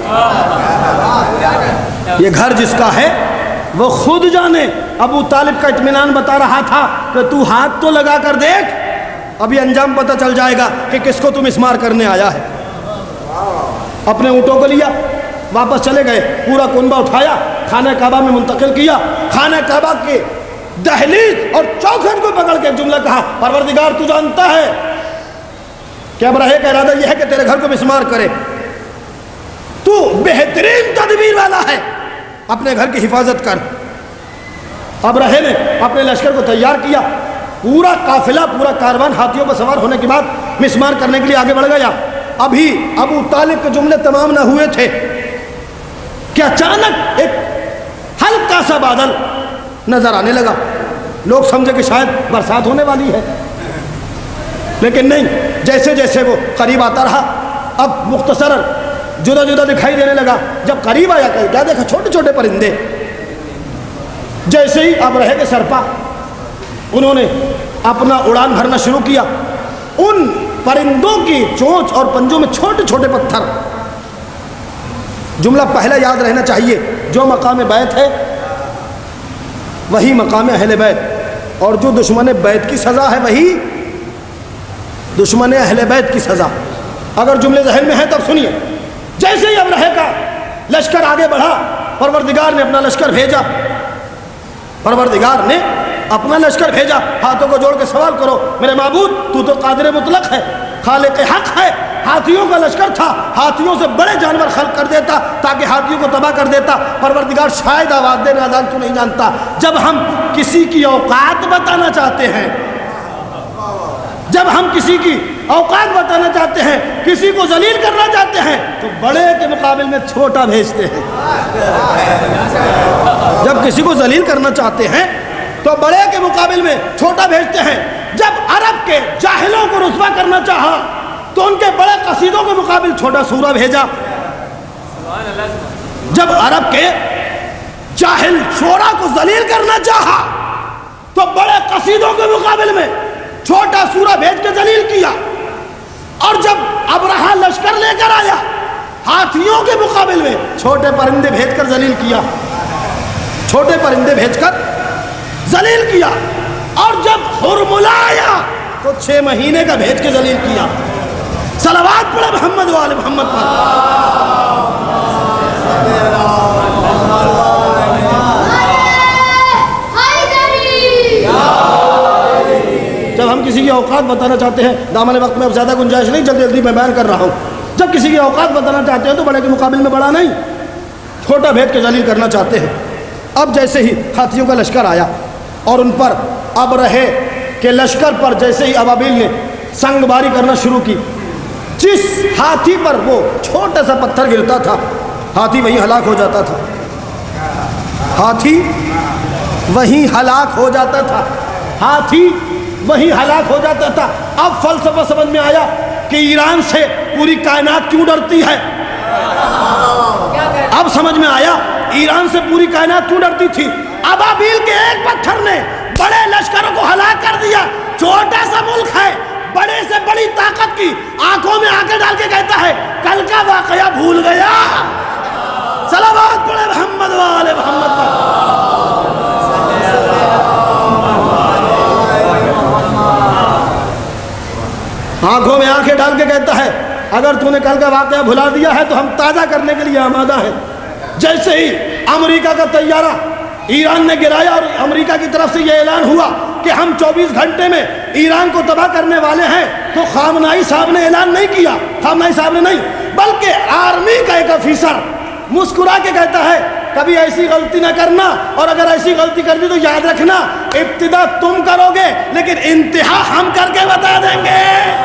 یہ گھر جس کا ہے وہ خود جانے۔ ابو طالب کا اطمینان بتا رہا تھا کہ تو ہاتھ تو لگا کر دیکھ، ابھی انجام پتہ چل جائے گا کہ کس کو تم اسمار کرنے آیا ہے۔ اپنے اونٹوں کو لیا، واپس چلے گئے، پورا کنبہ اٹھایا، خانہ کعبہ میں منتقل کیا۔ خانہ کعبہ کے دہلیز اور چوکھٹ کو پکڑ کے ایک جملہ کہا، پروردگار تو جانتا ہے کہ ابرہے کا ارادہ یہ ہے کہ تیرے گھر کو مسمار کرے، تو بہترین تدبیر والا ہے، اپنے گھر کی حفاظت کر۔ ابرہے نے اپنے لشکر کو تیار کیا، پورا قافلہ، پورا کاروان ہاتھیوں پر سوار ہونے کے بعد مسمار کرنے کے لیے آگے بڑھ گیا۔ ابھی ابو طالب کے جملے تمام نہ ہوئے تھے کہ اچانک ایک ہلکا سا بادل نظر آنے لگا۔ لوگ سمجھے کہ شاید برسات ہونے والی ہے، لیکن نہیں، جیسے جیسے وہ قریب آتا رہا اب مختصراً جدا جدا دکھائی دینے لگا۔ جب قریب آیا کہ کیا دیکھا؟ چھوٹے چھوٹے پرندے۔ جیسے ہی ابرہے کے سرپا انہوں نے اپنا اڑان بھرنا شروع کیا، ان پرندوں کی چونچ اور پنجوں میں چھوٹے چھوٹے پتھر۔ جملہ پہلا یاد رہنا چاہیے، جو مقام بیت ہے وہی مقام اہل بیت، اور جو دشمن بیت کی سزا ہے وہی دشمن اہل بیت کی سزا۔ اگر جملے ذہن میں ہیں تب سنیے۔ جیسے ہی ابرہے کا لشکر آگے بڑھا، پروردگار نے اپنا لشکر بھیجا، پروردگار نے اپنا لشکر بھیجا۔ ہاتھوں کو جوڑ کے سوال کرو، میرے معبود تو تو قادر مطلق ہے، خالق حق ہے۔ ہاتھیوں کا لشکر تھا، ہاتھیوں سے بڑے جانور خلق کر دیتا تاکہ ہاتھیوں کو تباہ کر دیتا۔ پروردگار شاید آواز دے نادان تو نہیں جانتا، جب ہم کسی کی اوقات بتانا چاہتے ہیں، جب ہم کسی کی اوقات بتانا چاہتے ہیں، کسی کو ذلیل کرنا چاہتے ہیں، تو بڑے کے مقابل میں چھوٹا بھیجتے ہیں، جبکہ کسی کو ذلیل کرنا چاہتے ہیں تو بڑے کے مقابل میں چھوٹا بھیجتے ہیں. جب عرب کے جاہلوں کو رسوا کرنا چاہا تو ان کے بڑے قصیدوں کے مقابل چھوٹا سورہ بھیجا. جب عرب کے جاہل شعراء کو ذلیل کرنا چاہا تو بڑے قصیدوں کے مقابل میں چھوٹا سورہ بھیج کے ذلیل کیا. اور جب ابرہہ لشکر لے کر آیا ہاتھیوں کے مقابل میں چھوٹے پرندے بھیج کر ذلیل کیا. چھوٹے پرندے بھیج کر ذلیل کیا. اور جب حرملہ آیا تو 6 مہینے کا بھیج کے ذلیل کیا. صلوات پڑھے محمد وآل محمد پر. جب ہم کسی کی اوقات بتانا چاہتے ہیں، دامن وقت میں اب زیادہ گنجائش نہیں، جلدی جلدی میں بیان کر رہا ہوں. جب کسی کی اوقات بتانا چاہتے ہیں تو بڑے کے مقابل میں بڑا نہیں، چھوٹا بھیج کے ذلیل کرنا چاہتے ہیں. اب جیسے ہی ہاتھیوں کا لشکر آیا اور ان پر ابرہے کے لشکر پر جیسے ہی ابابیل نے سنگ باری کرنا شروع کی، جس ہاتھی پر وہ چھوٹا سا پتھر گرتا تھا ہاتھی وہیں ہلاک ہو جاتا تھا. ہاتھی وہیں ہلاک ہو جاتا تھا. ہاتھی وہیں ہلاک ہو جاتا تھا. اب فلسفہ سمجھ میں آیا کہ ایران سے پوری کائنات کیوں ڈرتی ہے. اب سمجھ میں آیا ایران سے پوری کائنات کیوں ڈرتی تھی. ابابیل کے ایک پتھر نے بڑے لشکروں کو ہلاک کر دیا. چھوٹا سا ملک ہے، بڑے سے بڑی طاقت کی آنکھوں میں آنکھیں ڈال کے کہتا ہے کل کا واقعہ بھول گیا. صلوات پڑھے محمد وآل محمد پر. آنکھوں میں آنکھیں ڈال کے کہتا ہے اگر تو نے کل کا واقعہ بھلا دیا ہے تو ہم تازہ کرنے کے لیے آمادہ ہیں. جیسے ہی امریکہ کا طیارہ ایران نے گرایا اور امریکہ کی طرف سے یہ اعلان ہوا کہ ہم 24 گھنٹے میں ایران کو تباہ کرنے والے ہیں، تو خامنائی صاحب نے اعلان نہیں کیا، خامنائی صاحب نے نہیں، بلکہ آرمی کا ایک افیسر مسکرا کے کہتا ہے کبھی ایسی غلطی نہ کرنا، اور اگر ایسی غلطی کر دی تو یاد رکھنا ابتدا تم کرو گے لیکن انتہا ہم کر کے بتا دیں گے.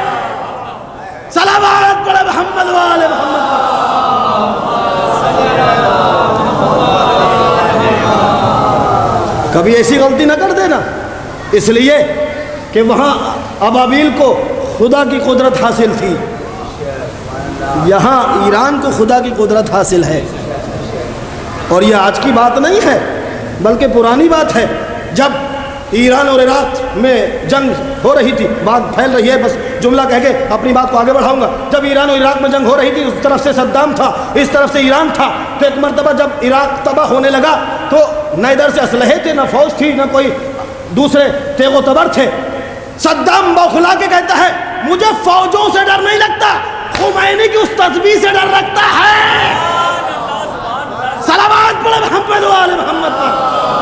صلوات پڑھے محمد وآل محمد پر. کبھی ایسی غلطی نہ کر دینا، اس لیے کہ وہاں ابابیل کو خدا کی قدرت حاصل تھی، یہاں ایران کو خدا کی قدرت حاصل ہے. اور یہ آج کی بات نہیں ہے بلکہ پرانی بات ہے. جب ایران اور عراق میں جنگ ہو رہی تھی، بات پھیل رہی ہے، بس جملہ کہہ کے اپنی بات کو آگے بڑھاؤں گا. جب ایران اور عراق میں جنگ ہو رہی تھی، اس طرف سے صدام تھا، اس طرف سے ایران تھا، تو ایک مرتبہ جب عراق تباہ ہونے لگا تو نہ ادھر سے اسلحے تھے، نہ فوج تھی، نہ کوئی دوسرے تیغ و تبر تھے. صدام بوکھلا کے کہتا ہے مجھے فوجوں سے ڈر نہیں لگتا، خمینی کی اس تسبیح سے ڈر لگتا ہے. صلوات پڑھے محمد وآل محمد پر.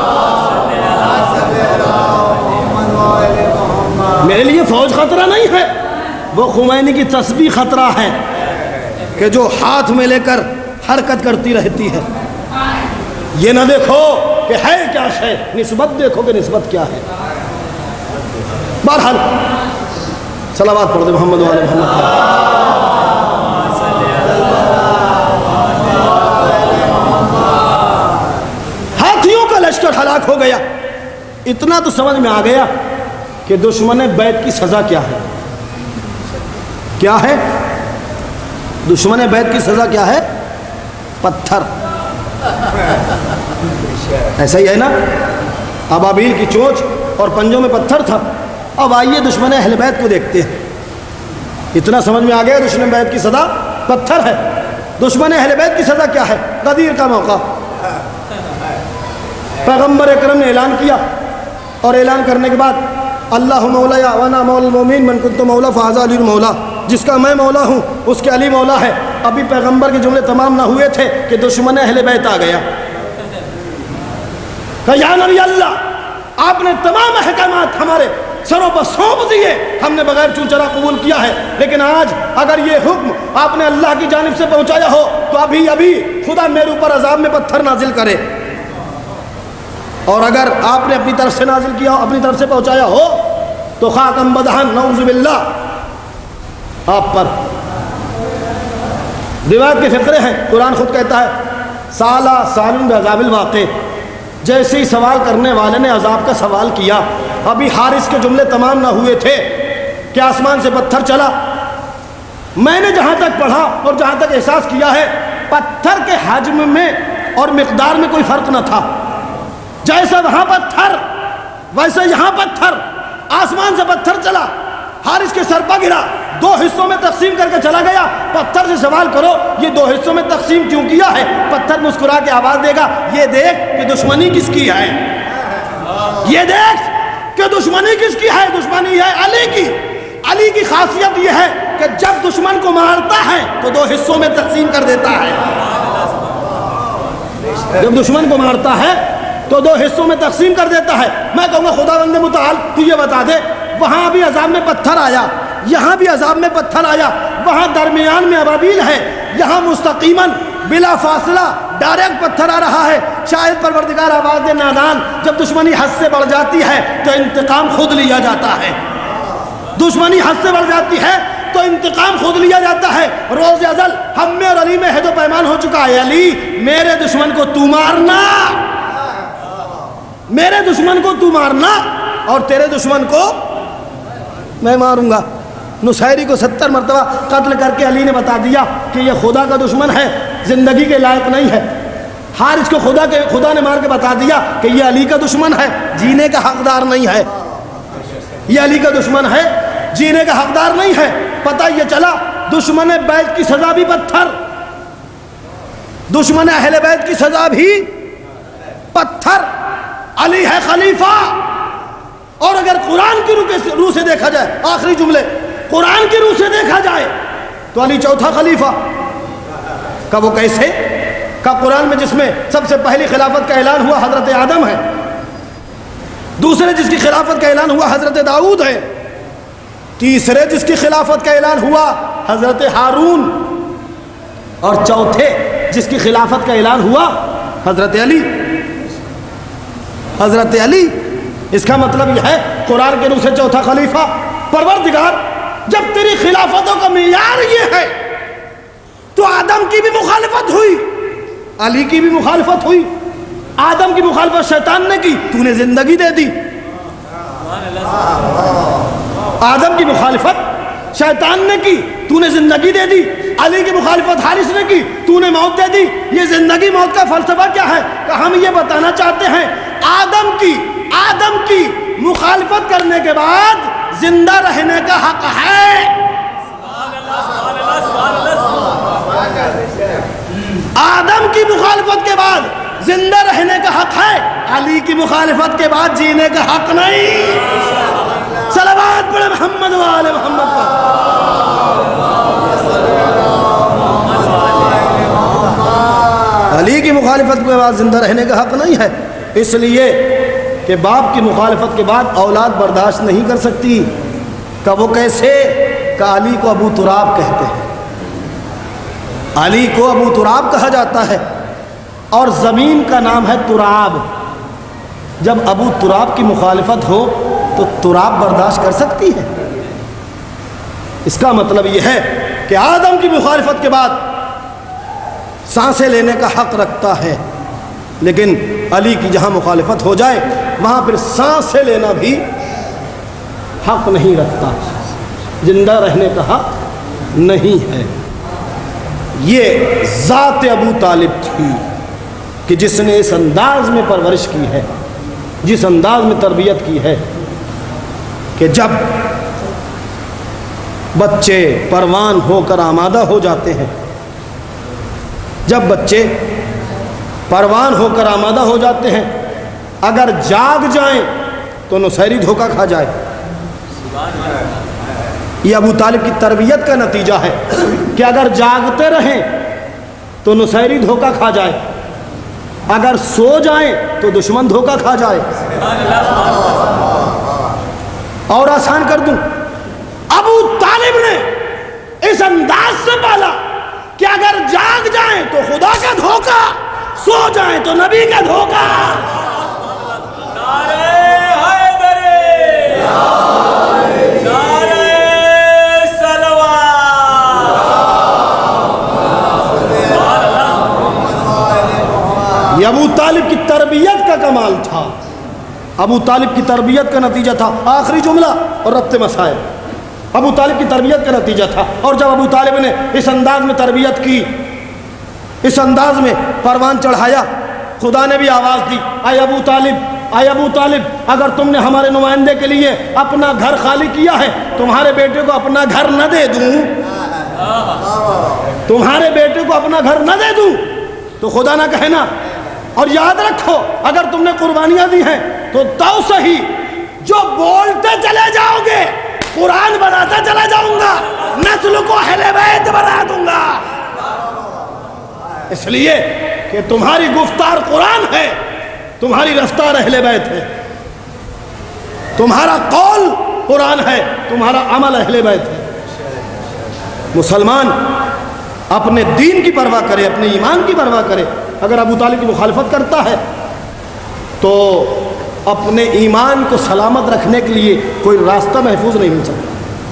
میرے لیے فوج خطرہ نہیں ہے، وہ خمینی کی تسبیح خطرہ ہے کہ جو ہاتھ میں لے کر حرکت کرتی رہتی ہے. یہ نہ دیکھو کہ ہے کیا شے، نسبت دیکھو کہ نسبت کیا ہے. بہرحال صلوات پڑھ دے محمد وآل محمد پر. ہاتھیوں کا لشکر ہلاک ہو گیا. اتنا تو سمجھ میں آ گیا کہ دشمن بیت کی سزا کیا ہے. کیا ہے دشمن بیت کی سزا؟ کیا ہے؟ پتھر. ایسا ہی ہے نا، ابابیل کی چونچ اور پنجوں میں پتھر تھا. اب آئیے دشمن اہل بیت کو دیکھتے ہیں. اتنا سمجھ میں آ گیا دشمن بیت کی سزا پتھر ہے. دشمن اہل بیت کی سزا کیا ہے؟ غدیر کا موقع. پیغمبر اکرم نے اعلان کیا اور اعلان کرنے کے بعد اللہ مولا وانا مولا المومنین من کنت مولا فہذا علی مولا، جس کا میں مولا ہوں اس کے علی مولا ہے. ابھی پیغمبر کے جملے تمام نہ ہوئے تھے کہ دشمن اہل بیت آ گیا کہ یا نبی اللہ آپ نے تمام احکامات ہمارے سروں پر سونپ دیے، ہم نے بغیر چونچرا قبول کیا ہے. لیکن آج اگر یہ حکم آپ نے اللہ کی جانب سے پہنچایا ہو تو ابھی ابھی خدا میرے اوپر عذاب میں پتھر نازل کرے. اور اگر آپ نے اپنی طرف سے نازل کیا ہو، اپنی طرف سے پہنچایا ہو تو خاکم بدہن نعوذ باللہ آپ پر. روایت کے فقرے ہیں، قرآن خود کہتا ہے سالہ سالن بعذاب الواقع، جیسے ہی سوال کرنے والے نے عذاب کا سوال کیا، ابھی حارث کے جملے تمام نہ ہوئے تھے کہ آسمان سے پتھر چلا۔ میں نے جہاں تک پڑھا اور جہاں تک احساس کیا ہے، پتھر کے حجم میں اور مقدار میں کوئی فرق نہ تھا۔ جیسا وہاں پتھر ویسے یہاں پتھر، آسمان سے پتھر چلا، حارث کے سر پر گرا، 2 حصوں میں تقسیم کر کے چلا گیا۔ پتھر سے سوال کرو یہ 2 حصوں میں تقسیم کیوں کیا ہے؟ پتھر مسکرا کے آواز دے گا، یہ دیکھ کہ دشمنی کس کی ہے، یہ دیکھ کہ دشمنی کس کی ہے، دشمنی ہے علی کی۔ علی کی خاصیت یہ ہے کہ جب دشمن کو مارتا ہے تو 2 حصوں میں تقسیم کر دیتا ہے، جب دشمن کو مارتا ہے تو 2 حصوں میں تقسیم کر دیتا ہے۔ میں کہوں گا خداوند متعال تو یہ بتا دے، وہاں بھی عذاب میں پتھر آیا، یہاں بھی عذاب میں پتھر آیا، وہاں درمیان میں ابابیل ہے، یہاں مستقیماً بلا فاصلہ ڈائریکٹ پتھر آ رہا ہے۔ شاید پروردگار آواز دے نادان، جب دشمنی حد سے بڑھ جاتی ہے تو انتقام خود لیا جاتا ہے، دشمنی حد سے بڑھ جاتی ہے تو انتقام خود لیا جاتا ہے۔ روز ازل ہم میں اور علی میں عہد و پیمان ہو چکا ہے، علی میرے دشمن کو تو مارنا، میرے دشمن کو تو مارنا اور تیرے دشمن کو میں ماروں گا۔ نصیری کو 70 مرتبہ قتل کر کے علی نے بتا دیا کہ یہ خدا کا دشمن ہے، زندگی کے لائق نہیں ہے۔ حارث کو خدا نے مار کے بتا دیا کہ یہ علی کا دشمن ہے، جینے کا حقدار نہیں ہے، یہ علی کا دشمن ہے، جینے کا حقدار نہیں ہے۔ پتہ یہ چلا دشمن بیت کی سزا بھی پتھر، دشمن اہل بیت کی سزا بھی پتھر۔ علی ہے خلیفہ، اور اگر قرآن کی روح سے دیکھا جائے، آخری جملے قرآن کی روح سے دیکھا جائے تو علی چوتھا خلیفہ کا۔ وہ کیسے؟ کا قرآن میں جس میں سب سے پہلی خلافت کا اعلان ہوا حضرت آدم ہے، دوسرے جس کی خلافت کا اعلان ہوا حضرت داؤد ہے، تیسرے جس کی خلافت کا اعلان ہوا حضرت ہارون، اور چوتھے جس کی خلافت کا اعلان ہوا حضرت علی، حضرت علی۔ اس کا مطلب یہ ہے قرآن کے روح سے چوتھا خلیفہ۔ پروردگار جب تیری خلافتوں کا معیار یہ ہے تو آدم کی بھی مخالفت ہوئی، علی کی بھی مخالفت ہوئی۔ آدم کی مخالفت شیطان نے کی، تو نے زندگی دے دی۔ آدم کی مخالفت شیطان نے کی، تو نے زندگی دے دی۔ علی کی مخالفت حارث نے کی، تو نے موت دے دی۔ یہ زندگی موت کا فلسفہ کیا ہے؟ کہ ہم یہ بتانا چاہتے ہیں آدم کی مخالفت کرنے کے بعد زندہ رہنے کا حق ہے، آدم کی مخالفت کے بعد زندہ رہنے کا حق ہے، علی کی مخالفت کے بعد جینے کا حق نہیں۔ صلوات پڑھے محمد و آل محمد پر۔ علی کی مخالفت کے بعد زندہ رہنے کا حق نہیں ہے، اس لیے کہ باپ کی مخالفت کے بعد اولاد برداشت نہیں کر سکتی۔ کہ وہ کیسے؟ کہ علی کو ابو تراب کہتے ہیں، علی کو ابو تراب کہا جاتا ہے، اور زمین کا نام ہے تراب۔ جب ابو تراب کی مخالفت ہو تو تراب برداشت کر سکتی ہے؟ اس کا مطلب یہ ہے کہ آدم کی مخالفت کے بعد سانسیں لینے کا حق رکھتا ہے، لیکن علی کی جہاں مخالفت ہو جائے وہاں پھر سانسیں لینا بھی حق نہیں رکھتا، زندہ رہنے کا حق نہیں ہے۔ یہ ذات ابو طالب تھی کہ جس نے اس انداز میں پرورش کی ہے، جس انداز میں تربیت کی ہے کہ جب بچے پروان ہو کر آمادہ ہو جاتے ہیں، جب بچے پروان ہو کر آمادہ ہو جاتے ہیں، اگر جاگ جائیں تو نصیری دھوکہ کھا جائے۔ یہ ابو طالب کی تربیت کا نتیجہ ہے کہ اگر جاگتے رہیں تو نصیری دھوکہ کھا جائے، اگر سو جائیں تو دشمن دھوکہ کھا جائے۔ اور آسان کر دوں، ابو طالب نے اس انداز سے پالا کہ اگر جاگ جائیں تو خدا کا دھوکہ، سو جائیں تو نبی کا دھوکہ۔ یہ ابو طالب کی تربیت کا کمال کمال تھا، ابو طالب کی تربیت کا نتیجہ تھا۔ آخری جملہ اور ربط مسائل، ابو طالب کی تربیت کا نتیجہ تھا۔ اور جب ابو طالب نے اس انداز میں تربیت کی، اس انداز میں پروان چڑھایا، خدا نے بھی آواز دی، اے ابو طالب، اے ابو طالب، اگر تم نے ہمارے نمائندے کے لیے اپنا گھر خالی کیا ہے، تمہارے بیٹے کو اپنا گھر نہ دے دوں، تمہارے بیٹے کو اپنا گھر نہ دے دوں تو خدا نہ کہنا۔ اور یاد رکھو، اگر تم نے قربانیاں دی ہیں تو صحیح، جو بولتے چلے جاؤ گے قرآن بناتا چلا جاؤں گا، نسل کو اہل بیت بنا دوں گا، اس لیے کہ تمہاری گفتار قرآن ہے، تمہاری رفتار اہل بیت ہے، تمہارا قول قرآن ہے، تمہارا عمل اہل بیت ہے۔ مسلمان اپنے دین کی پرواہ کرے، اپنے ایمان کی پرواہ کرے۔ اگر ابو طالب کی مخالفت کرتا ہے تو اپنے ایمان کو سلامت رکھنے کے لیے کوئی راستہ محفوظ نہیں مل سکتا۔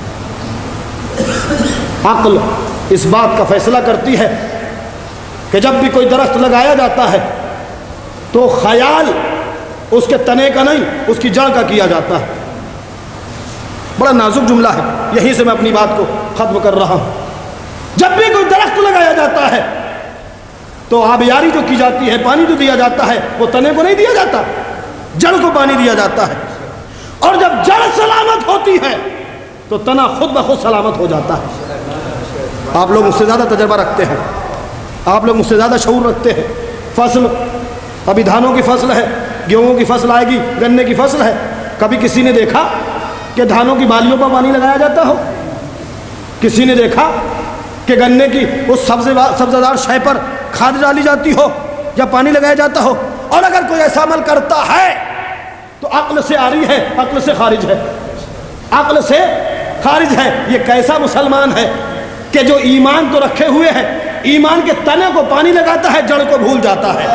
عقل اس بات کا فیصلہ کرتی ہے کہ جب بھی کوئی درخت لگایا جاتا ہے تو خیال اس کے تنے کا نہیں، اس کی جڑ کا کیا جاتا ہے۔ بڑا نازک جملہ ہے، یہیں سے میں اپنی بات کو ختم کر رہا ہوں۔ جب بھی کوئی درخت لگایا جاتا ہے تو آبیاری جو کی جاتی ہے، پانی جو دیا جاتا ہے، وہ تنے کو نہیں دیا جاتا، جڑ کو پانی دیا جاتا ہے۔ اور جب جڑ سلامت ہوتی ہے تو تنا خود بخود سلامت ہو جاتا ہے۔ آپ لوگ مجھ سے زیادہ تجربہ رکھتے ہیں، آپ لوگ مجھ سے زیادہ شعور رکھتے ہیں۔ فصل، ابھی دھانوں کی فصل ہے، گیہوں کی فصل آئے گی، گنے کی فصل ہے۔ کبھی کسی نے دیکھا کہ دھانوں کی بالیوں پر پانی لگایا جاتا ہو؟ کسی نے دیکھا کہ گنے کی اس سبزہ شے پر کھاد ڈالی جاتی ہو یا پانی لگایا جاتا ہو؟ اور اگر کوئی ایسا عمل کرتا ہے تو عقل سے عاری ہے، عقل سے خارج ہے، عقل سے خارج ہے۔ یہ کیسا مسلمان ہے کہ جو ایمان تو رکھے ہوئے ہے، ایمان کے تنے کو پانی لگاتا ہے، جڑ کو بھول جاتا ہے۔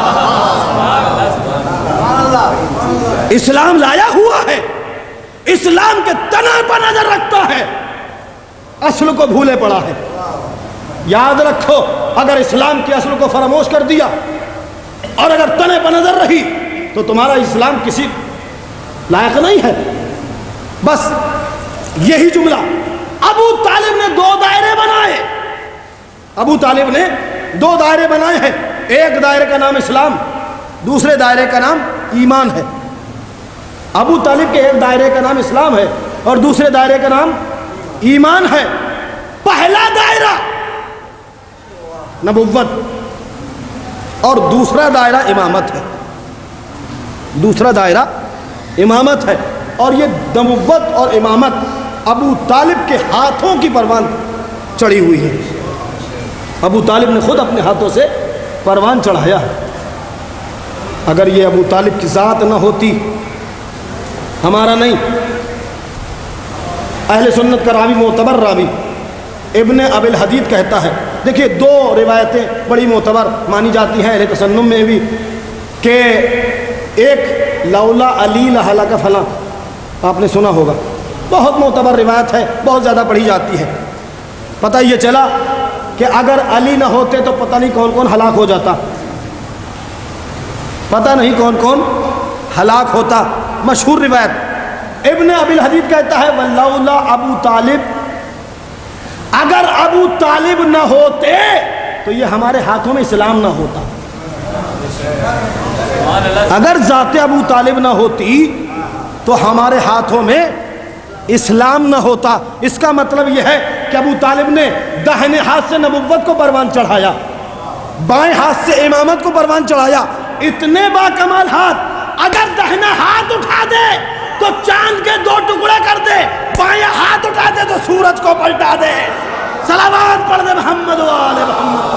اسلام لایا ہوا ہے، اسلام کے تنے پر نظر رکھتا ہے، اصل کو بھولے پڑا ہے۔ یاد رکھو، اگر اسلام کے اصل کو فراموش کر دیا اور اگر تنے پر نظر رہی تو تمہارا اسلام کسی لائق نہیں ہے۔ بس یہی جملہ، ابو طالب نے دو دائرے بنائے، ابو طالب نے دو دائرے بنائے ہیں۔ ایک دائرے کا نام اسلام، دوسرے دائرے کا نام ایمان ہے۔ ابو طالب کے ایک دائرے کا نام اسلام ہے اور دوسرے دائرے کا نام ایمان ہے۔ پہلا دائرہ نبوت اور دوسرا دائرہ امامت ہے، دوسرا دائرہ امامت ہے۔ اور یہ نبوت اور امامت ابو طالب کے ہاتھوں کی پروان چڑھی ہوئی ہے۔ ابو طالب نے خود اپنے ہاتھوں سے پروان چڑھایا ہے۔ اگر یہ ابو طالب کی ذات نہ ہوتی، ہمارا نہیں، اہل سنت کا راوی، معتبر راوی ابن ابی الحدید کہتا ہے، دیکھیے دو روایتیں بڑی معتبر مانی جاتی ہیں اہل تسنم میں بھی، کہ ایک لولا علی لہلک فلاں، آپ نے سنا ہوگا، بہت معتبر روایت ہے، بہت زیادہ پڑھی جاتی ہے۔ پتہ یہ چلا کہ اگر علی نہ ہوتے تو پتہ نہیں کون کون ہلاک ہو جاتا، پتہ نہیں کون کون ہلاک ہوتا۔ مشہور روایت، ابن ابی الحدید کہتا ہے ولولا ابو طالب، اگر ابو طالب نہ ہوتے تو یہ ہمارے ہاتھوں میں اسلام نہ ہوتا۔ اگر ذات ابو طالب نہ ہوتی تو ہمارے ہاتھوں میں اسلام نہ ہوتا۔ اس کا مطلب یہ ہے کہ ابو طالب نے داہنے ہاتھ سے نبوت کو پروان چڑھایا، بائیں ہاتھ سے امامت کو پروان چڑھایا۔ اتنے باکمال ہاتھ، اگر داہنا ہاتھ اٹھا دے تو چاند کے دو ٹکڑے کر دے، بائیں ہاتھ اٹھا دے تو سورج کو پلٹا دے۔ صلوات پڑھ دے محمد و آل محمد۔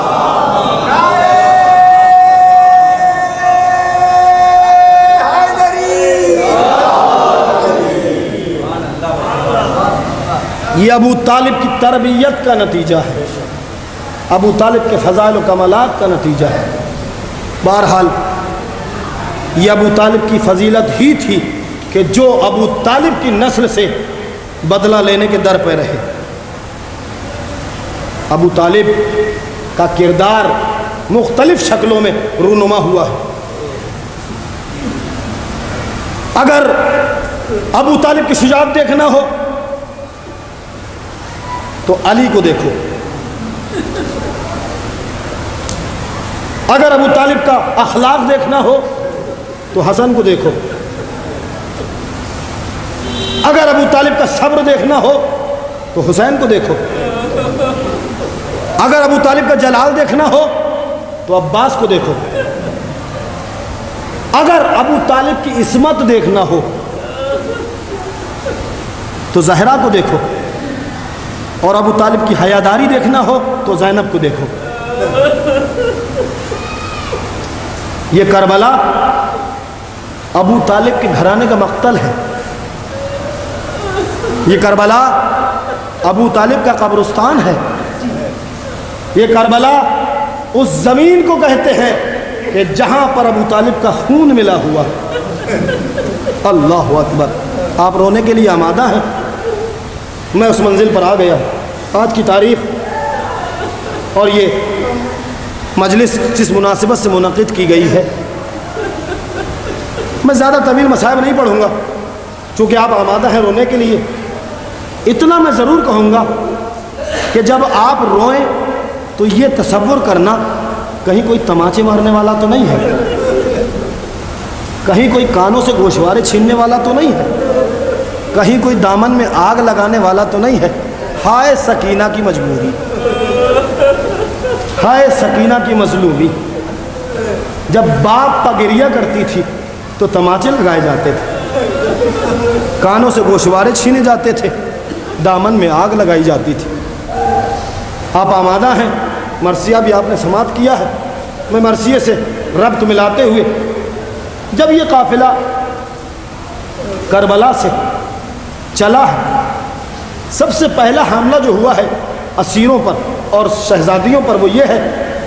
یہ ابو طالب کی تربیت کا نتیجہ ہے، ابو طالب کے فضائل و کمالات کا نتیجہ ہے۔ بہرحال یہ ابو طالب کی فضیلت ہی تھی کہ جو ابو طالب کی نسل سے بدلہ لینے کے در پہ رہے۔ ابو طالب کا کردار مختلف شکلوں میں رونما ہوا ہے۔ اگر ابو طالب کی شجاعت دیکھنا ہو تو علی کو دیکھو، اگر ابو طالب کا اخلاق دیکھنا ہو تو حسن کو دیکھو، اگر ابو طالب کا صبر دیکھنا ہو تو حسین کو دیکھو، اگر ابو طالب کا جلال دیکھنا ہو تو عباس کو دیکھو، اگر ابو طالب کی عصمت دیکھنا ہو تو زہرا کو دیکھو، اور ابو طالب کی حیاداری دیکھنا ہو تو زینب کو دیکھو۔ یہ کربلا ابو طالب کے گھرانے کا مقتل ہے، یہ کربلا ابو طالب کا قبرستان ہے، یہ کربلا اس زمین کو کہتے ہیں کہ جہاں پر ابو طالب کا خون ملا ہوا۔ اللہ اکبر! آپ رونے کے لیے آمادہ ہیں؟ میں اس منزل پر آ گیا۔ آج کی تاریخ اور یہ مجلس جس مناسبت سے منعقد کی گئی ہے، میں زیادہ طویل مصائب نہیں پڑھوں گا چونکہ آپ آمادہ ہیں رونے کے لیے۔ اتنا میں ضرور کہوں گا کہ جب آپ روئیں تو یہ تصور کرنا کہیں کوئی تماچے مارنے والا تو نہیں ہے، کہیں کوئی کانوں سے گوشوارے چھیننے والا تو نہیں ہے، کہیں کوئی دامن میں آگ لگانے والا تو نہیں ہے۔ ہائے سکینہ کی مجبوری، ہائے سکینہ کی مظلومی۔ جب باپ پگریا کرتی تھی تو تماچے لگائے جاتے تھے، کانوں سے گوشوارے چھینے جاتے تھے، دامن میں آگ لگائی جاتی تھی۔ آپ آمادہ ہیں؟ مرثیہ بھی آپ نے سماعت کیا ہے۔ میں مرثیے سے ربط ملاتے ہوئے، جب یہ قافلہ کربلا سے چلا ہے، سب سے پہلا حملہ جو ہوا ہے اسیروں پر اور شہزادیوں پر وہ یہ ہے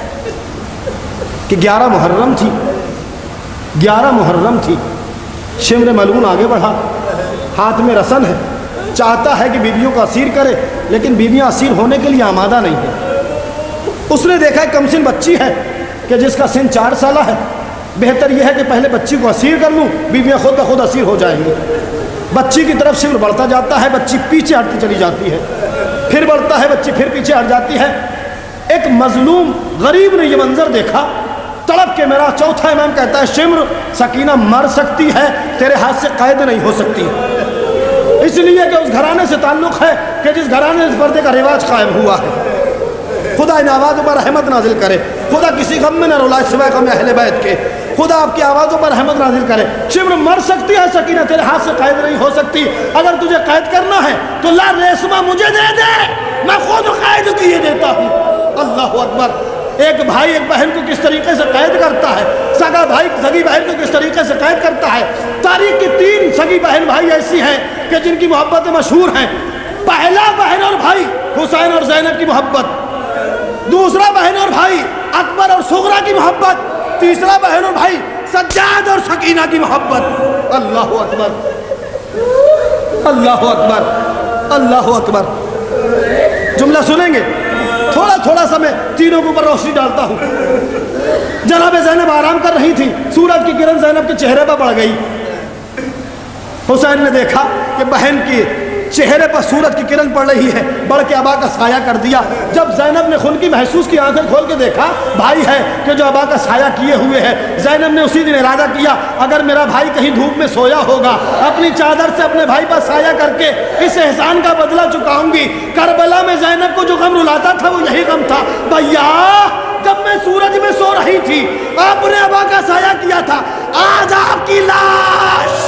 کہ 11 محرم تھی، 11 محرم تھی، شمر ملعون آگے بڑھا، ہاتھ میں رسن ہے، چاہتا ہے کہ بیویوں کو اسیر کرے لیکن بیویاں اسیر ہونے کے لیے آمادہ نہیں ہیں۔ اس نے دیکھا کم سن بچی ہے کہ جس کا سن 4 سالہ ہے، بہتر یہ ہے کہ پہلے بچی کو اسیر کر لوں، بیویاں خود بخود اسیر ہو جائیں گی۔ بچی کی طرف شمر بڑھتا جاتا ہے، بچی پیچھے ہٹتی چلی جاتی ہے، پھر بڑھتا ہے، بچی پھر پیچھے ہٹ جاتی ہے۔ ایک مظلوم غریب نے یہ منظر دیکھا، تڑپ کے میرا چوتھا امام کہتا ہے شمر سکینہ مر سکتی ہے، تیرے ہاتھ سے قید نہیں ہو سکتی، اس لیے کہ اس گھرانے سے تعلق ہے کہ جس گھرانے سے پردے کا رواج قائم ہوا ہے۔ خدا ان آوازوں پر رحمت نازل کرے، خدا کسی غم میں نہ رلائے سوائے غم اہل بیت کے، خدا آپ کی آوازوں پر رحمت نازل کرے۔ شمر مر سکتی ہے سکینہ، تیرے ہاتھ سے قید نہیں ہو سکتی، اگر تجھے قید کرنا ہے تو لا ریسمہ مجھے دے دے، میں خود قید کیے دیتا ہوں۔ اللہ اکبر! ایک بھائی ایک بہن کو کس طریقے سے قید کرتا ہے، سگا بھائی سگی بہن کو کس طریقے سے قید کرتا ہے۔ تاریخ کی 3 سگی بہن بھائی ایسی ہیں کہ جن کی محبتیں مشہور ہیں۔ پہلا بہن اور بھائی حسین اور زینب کی محبت، دوسرا بہن اور بھائی اکبر اور صغرا کی محبت، تیسرا بہن اور بھائی سجاد اور سکینہ کی محبت۔ اللہ اکبر! اللہ اکبر! اللہ اکبر! جملہ سنیں گے؟ تھوڑا تھوڑا سا میں تینوں کے اوپر روشنی ڈالتا ہوں۔ جناب زینب آرام کر رہی تھی، سورج کی کرن زینب کے چہرے پر پڑ گئی۔ حسین نے دیکھا کہ بہن کی چہرے پر سورج کی کرن پڑ رہی ہے، بڑھ کے ابا کا سایہ کر دیا۔ جب زینب نے خون کی محسوس کی، آنکھیں کھول کے دیکھا بھائی ہے کہ جو ابا کا سایہ کیے ہوئے ہے۔ زینب نے اسی دن ارادہ کیا اگر میرا بھائی کہیں دھوپ میں سویا ہوگا، اپنی چادر سے اپنے بھائی پر سایہ کر کے اس احسان کا بدلہ چکاؤں گی۔ کربلا میں زینب کو جو غم رلاتا تھا وہ یہی غم تھا۔ بھیا جب میں سورج میں سو رہی تھی آپ نے ابا کا سایہ کیا تھا، آج آپ کی لاش۔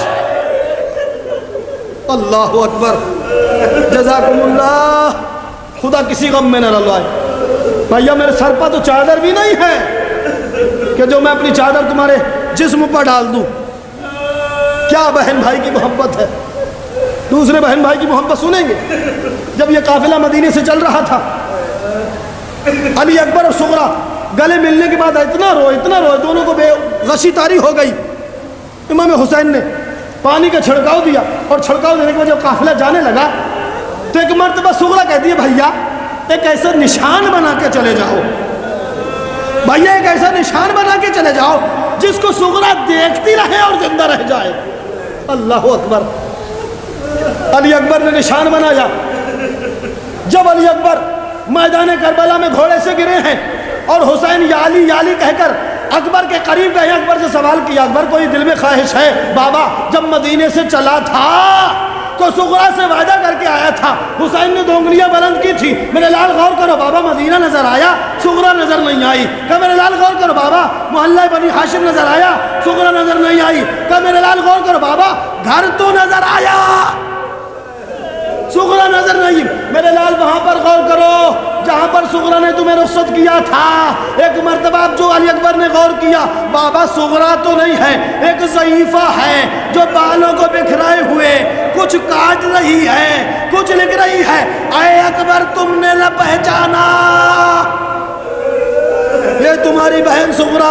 اللہ اکبر! جزاکم اللہ! خدا کسی غم میں نہ رلوائے۔ بھیا میرے سر پر تو چادر بھی نہیں ہے کہ جو میں اپنی چادر تمہارے جسم پر ڈال دوں۔ کیا بہن بھائی کی محبت ہے! دوسرے بہن بھائی کی محبت سنیں گے؟ جب یہ قافلہ مدینے سے چل رہا تھا، علی اکبر اور صغرا گلے ملنے کے بعد اتنا روئے دونوں کو بے غشی طاری ہو گئی۔ امام حسین نے پانی کا چھڑکاؤ دیا اور چھڑکاؤ دینے کے بعد جب قافلہ جانے لگا تو ایک مرتبہ صغرا کہتی ہے بھیا ایک ایسا نشان بنا کے چلے جاؤ، بھیا ایک ایسا نشان بنا کے چلے جاؤ جس کو صغرا دیکھتی رہے اور زندہ رہ جائے۔ اللہ اکبر. علی اکبر نے نشان بنایا. جب علی اکبر میدان کربلا میں گھوڑے سے گرے ہیں اور حسین یا علی کہہ کر اکبر کے قریب گئے. اکبر سے سوال کیا, اکبر کوئی دل میں خواہش ہے؟ بابا جب مدینے سے چلا تھا تو صغرا سے وعدہ کر کے آیا تھا. حسین نے 2 انگلیاں بلند کی تھی. میرے لال غور کرو بابا, مدینہ نظر آیا, صغرا نظر نہیں آئی. کہ میرے لال غور کرو بابا, محلہ بنی ہاشم نظر آیا, صغرا نظر نہیں آئی. کہ میرے لال غور کرو بابا, گھر تو نظر آیا, صغرا نظر نہیں. میرے لال وہاں پر غور کرو جہاں پر صغرا نے تمہیں رخصت کیا تھا. ایک مرتبہ جو علی اکبر نے غور کیا, بابا صغرا تو نہیں ہے, ایک ضعیفہ ہے جو بالوں کو بکھرائے ہوئے کچھ کاٹ رہی ہے, کچھ لکھ رہی ہے. اے اکبر تم نے نہ پہچانا, یہ تمہاری بہن صغرا.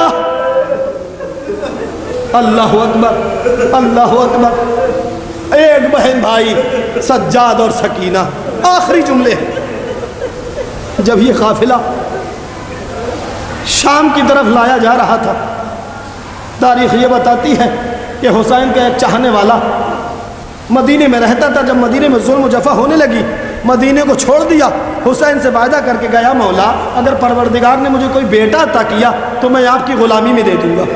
اللہ اکبر, اللہ اکبر. ایک بہن بھائی سجاد اور سکینہ. آخری جملے, جب یہ قافلہ شام کی طرف لایا جا رہا تھا, تاریخ یہ بتاتی ہے کہ حسین کا ایک چاہنے والا مدینے میں رہتا تھا. جب مدینے میں ظلم و جفا ہونے لگی, مدینے کو چھوڑ دیا. حسین سے وعدہ کر کے گیا, مولا اگر پروردگار نے مجھے کوئی بیٹا عطا کیا تو میں آپ کی غلامی میں دے دوں گا.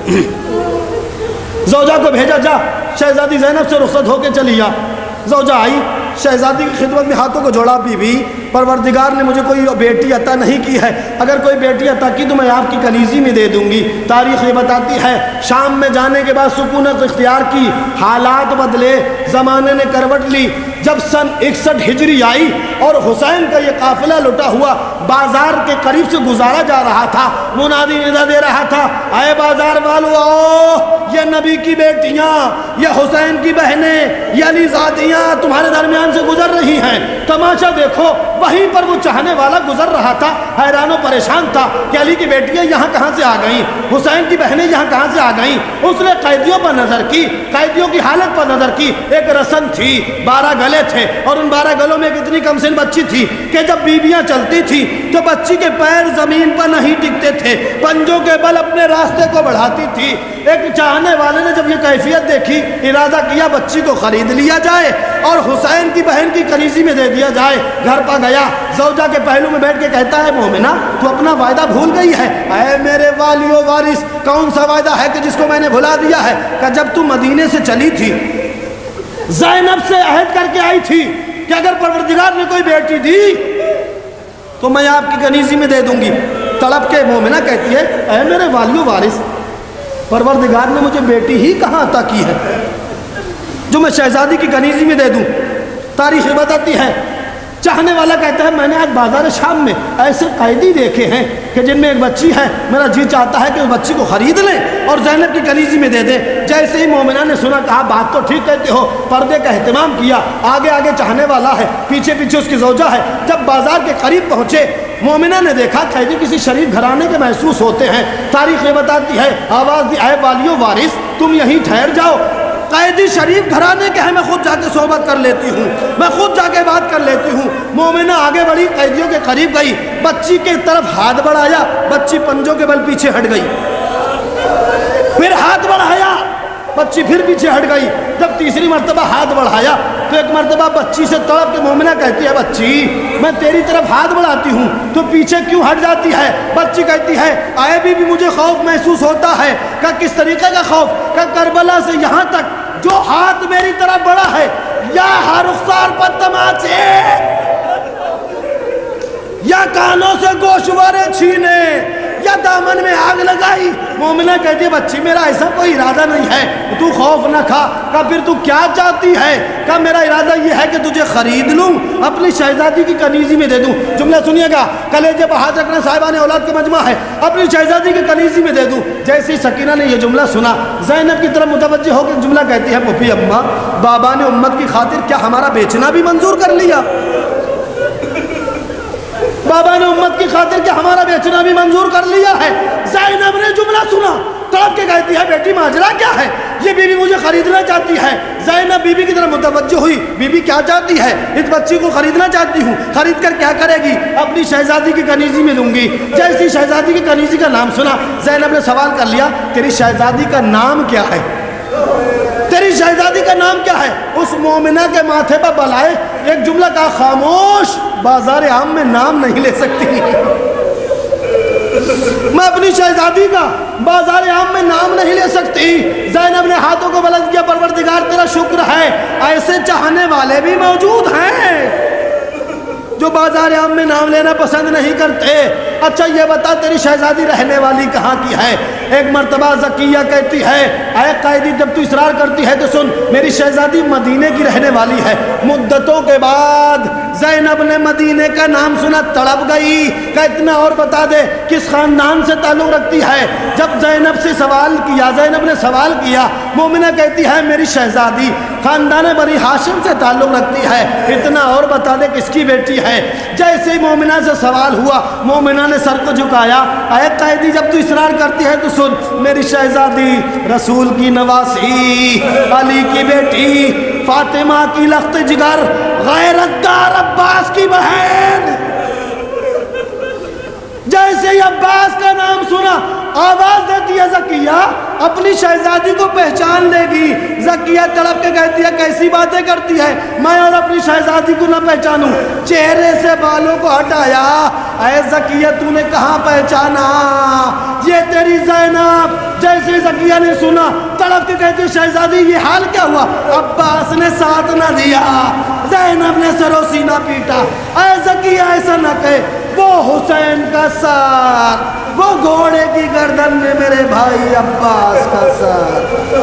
زوجہ کو بھیجا, جا شہزادی زینب سے رخصت ہو کے چلی آ. زوجہ آئی, شہزادی کی خدمت میں ہاتھوں کو جوڑا, بی بی پروردگار نے مجھے کوئی بیٹی عطا نہیں کی ہے, اگر کوئی بیٹی عطا کی تو میں آپ کی کنیزی میں دے دوں گی. تاریخ یہ بتاتی ہے شام میں جانے کے بعد سکونت اختیار کی, حالات بدلے, زمانے نے کروٹ لی. جب سن 61 ہجری آئی اور حسین کا یہ قافلہ لٹا ہوا بازار کے قریب سے گزارا جا رہا تھا, منادی ندا دے رہا تھا, اے بازار والو آؤ, یہ نبی کی بیٹیاں, یہ حسین کی بہنیں, یہ علی زادیاں تمہارے درمیان سے گزر رہی ہیں, تماشا دیکھو. وہیں پر وہ چاہنے والا گزر رہا تھا, حیران و پریشان تھا کہ علی کی بیٹیاں یہاں کہاں سے آ گئیں, حسین کی بہنیں یہاں کہاں سے آ گئیں. اس نے قیدیوں پر نظر کی, قیدیوں کی حالت پر نظر کی. ایک رسن تھی, 12 گلے تھے, اور ان 12 گلوں میں ایک اتنی کم سن بچی تھی کہ جب بیویاں چلتی تھی تو بچی کے پیر زمین پر نہیں ٹکتے تھے, پنجوں کے بل اپنے راستے کو بڑھاتی تھی. ایک چاہنے والے نے جب یہ کیفیت دیکھی, ارادہ کیا بچی کو خرید لیا جائے اور حسین کی بہن کی کنیزی میں دے دیا جائے. گھر پا گیا, زوجہ کے پہلو میں بیٹھ کے کہتا ہے, مومنہ تو اپنا وعدہ بھول گئی ہے. اے میرے والی و وارث, کون سا وعدہ ہے کہ جس کو میں نے بھلا دیا ہے؟ کہ جب تم مدینے سے چلی تھی زینب سے عہد کر کے آئی تھی کہ اگر پروردگار نے کوئی بیٹی دی تو میں آپ کی کنیزی میں دے دوں گی. تڑپ کے مومنہ کہتی ہے, اے میرے والی و وارث, پروردگار نے مجھے بیٹی ہی کہاں عطا کی ہے جو میں شہزادی کی کنیزی میں دے دوں. تاریخ بتاتی ہے چاہنے والا کہتا ہے, میں نے آج بازار شام میں ایسے قیدی دیکھے ہیں کہ جن میں ایک بچی ہے, میرا جی چاہتا ہے کہ اس بچی کو خرید لیں اور زینب کی کنیزی میں دے دیں. جیسے ہی مومنہ نے سنا, کہا بات تو ٹھیک کہتے ہو, پردے کا اہتمام کیا. آگے آگے چاہنے والا ہے, پیچھے پیچھے اس کی زوجہ ہے. جب بازار کے قریب پہنچے, مومنہ نے دیکھا قیدی کسی شریف گھرانے کے محسوس ہوتے ہیں. تاریخ یہ بتاتی ہے, آواز دی, اے والیو وارث تم یہیں ٹھہر جاؤ, قیدی شریف گھرانے کے ہیں, میں خود جا کے صحبت کر لیتی ہوں, میں خود جا کے بات کر لیتی ہوں. مومنہ آگے بڑھی, قیدیوں کے قریب گئی, بچی کے طرف ہاتھ بڑھایا, بچی پنجوں کے بل پیچھے ہٹ گئی. پھر ہاتھ بڑھایا, بچی پھر پیچھے ہٹ گئی. جب تیسری مرتبہ ہاتھ بڑھایا تو ایک مرتبہ بچی سے تڑپ کے مومنہ کہتی ہے, بچی میں تیری طرف ہاتھ بڑھاتی ہوں تو پیچھے کیوں ہٹ جاتی ہے؟ بچی کہتی ہے, آئے بھی مجھے خوف محسوس ہوتا ہے. کہ کس طریقے کا خوف؟ کہ کربلا سے یہاں تک جو ہاتھ میری طرف بڑا ہے, یا رخسار پر تماچے, یا کانوں سے گوشوارے چھینے, یا دامن میں آگ لگائی. مومنہ کہتی ہے, بچی میرا ایسا کوئی ارادہ نہیں ہے, تو خوف نہ کھا. کہ پھر تو کیا چاہتی ہے؟ کہ میرا ارادہ یہ ہے کہ تجھے خرید لوں, اپنی شہزادی کی کنیزی میں دے دوں. جملہ سنیے گا, کلیجے پر ہاتھ رکھنا صاحبان اولاد کا مجمع ہے, اپنی شہزادی کی کنیزی میں دے دوں. جیسی سکینہ نے یہ جملہ سنا, زینب کی طرف متوجہ ہو کے جملہ کہتی ہے, پھوپھی اماں بابا نے امت کی خاطر کیا ہمارا بیچنا بھی منظور کر لیا؟ بابا نے امت کی خاطر کہ ہمارا بیچنا بھی منظور کر لیا ہے. زینب نے جملہ سنا, تڑپ کے کہتی ہے, بیٹی ماجرا کیا ہے؟ یہ بیوی مجھے خریدنا چاہتی ہے. زینب بیوی کی طرف متوجہ ہوئی, بیوی کیا چاہتی ہے؟ اس بچی کو خریدنا چاہتی ہوں. خرید کر کیا کرے گی؟ اپنی شہزادی کی کنیزی میں دوں گی. جیسی شہزادی کی کنیزی کا نام سنا, زینب نے سوال کر لیا, تیری شہزادی کا نام کیا ہے؟ تیری میری شہزادی کا نام کیا ہے؟ اس مومنہ کے ماتھے پر بلائے ایک جملہ کہا، خاموش، بازار عام میں نام نہیں لے سکتی۔ میں اپنی شہزادی کا بازار عام میں نام نہیں لے سکتی۔ زینب نے ہاتھوں کو بلند کیا، پروردگار تیرا شکر ہے ایسے چاہنے والے بھی موجود ہیں جو بازار عام میں نام لینا پسند نہیں کرتے۔ اچھا یہ بتا تیری شہزادی رہنے والی کہاں کی ہے؟ ایک مرتبہ زکیہ کہتی ہے، اے قائدی جب تو اصرار کرتی ہے تو سن، میری شہزادی مدینے کی رہنے والی ہے۔ مدتوں کے بعد زینب نے مدینے کا نام سنا، تڑپ گئی کہ اتنا اور بتا دے کس خاندان سے تعلق رکھتی ہے۔ جب زینب سے سوال کیا، زینب نے سوال کیا، مومنہ کہتی ہے میری شہزادی خاندان بنی ہاشم سے تعلق رکھتی ہے، اتنا اور بتا دے کس کی بیٹی ہے۔ جیسے ہی مومنہ سے سوال ہوا، مومنہ نے سر کو جھکایا، اے قائدی جب تو اصرار کرتی ہے تو سن، میری شہزادی رسول کی نواسی، علی کی بیٹی، فاطمہ کی لخت جگر، غیرت دار عباس کی بہن۔ جیسے ہی عباس کا نام سنا، آواز دیتی ہے زکیہ، اپنی شہزادی کو پہچان لے گی۔ زکیہ تڑپ کے کہتی ہے کیسی باتیں کرتی ہے، میں اور اپنی شہزادی کو نہ پہچانوں؟ چہرے سے بالوں کو ہٹایا، اے زکیہ تو نے کہاں پہچانا؟ یہ تیری زینب۔ جیسے زکیہ نے سنا، تڑپ کے کہتی ہے شہزادی یہ حال کیا ہوا؟ عباس نے ساتھ نہ دیا۔ زینب نے سر و سینہ پیٹا، اے زکیہ ایسا نہ کہے، وہ حسین کا سار، وہ گھوڑے کی گردن میں میرے بھائی عباس کا سار۔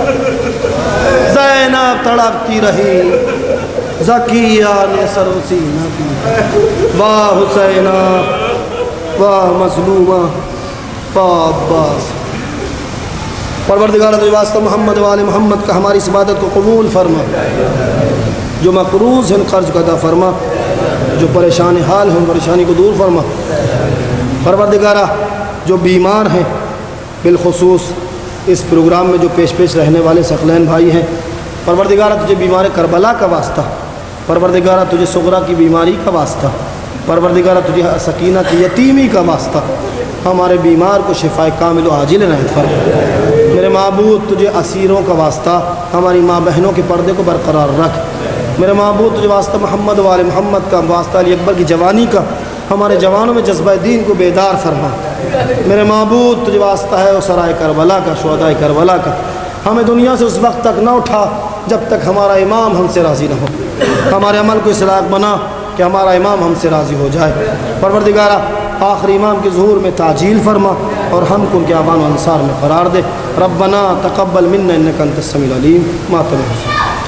زینب تڑپتی رہی، زکیہ نے سر و سینہ پیٹا، واہ حسینہ، واہ مظلومہ، واہ عباس۔ پروردگار تجھ واسطہ محمد و آل محمد کا ہماری اس عبادت کو قبول فرما، جو مقروض ہیں قرض کو ادا فرما، جو پریشان حال ہیں ان پریشانی کو دور فرما۔ پروردگارہ جو بیمار ہیں، بالخصوص اس پروگرام میں جو پیش رہنے والے ثقلین بھائی ہیں، پروردگارہ تجھے بیمار کربلا کا واسطہ، پروردگارہ تجھے صغرا کی بیماری کا واسطہ، پروردگارہ تجھے سکینہ کی یتیمی کا واسطہ، ہمارے بیمار کو شفائے کامل و عاجل عنایت فرما۔ میرے معبود تجھے اسیروں کا واسطہ، ہماری ماں بہنوں کے پردے کو برقرار رکھ۔ میرے معبود تجھے واسطہ محمد و آل محمد کا، واسطہ علی اکبر کی جوانی کا، ہمارے جوانوں میں جذبہ دین کو بیدار فرما۔ میرے معبود تجھے واسطہ ہے اسرائے کربلا کا، شہدائے کربلا کا، ہمیں دنیا سے اس وقت تک نہ اٹھا جب تک ہمارا امام ہم سے راضی نہ ہو۔ ہمارے عمل کو اس لائق بنا کہ ہمارا امام ہم سے راضی ہو جائے۔ پروردگارہ آخری امام کے ظہور میں تعجیل فرما اور ہم کو ان کے اعوان و انصار میں قرار دے۔ ربنا تقبل منا انک انت السمیع العلیم۔ ماتم-e-Husain۔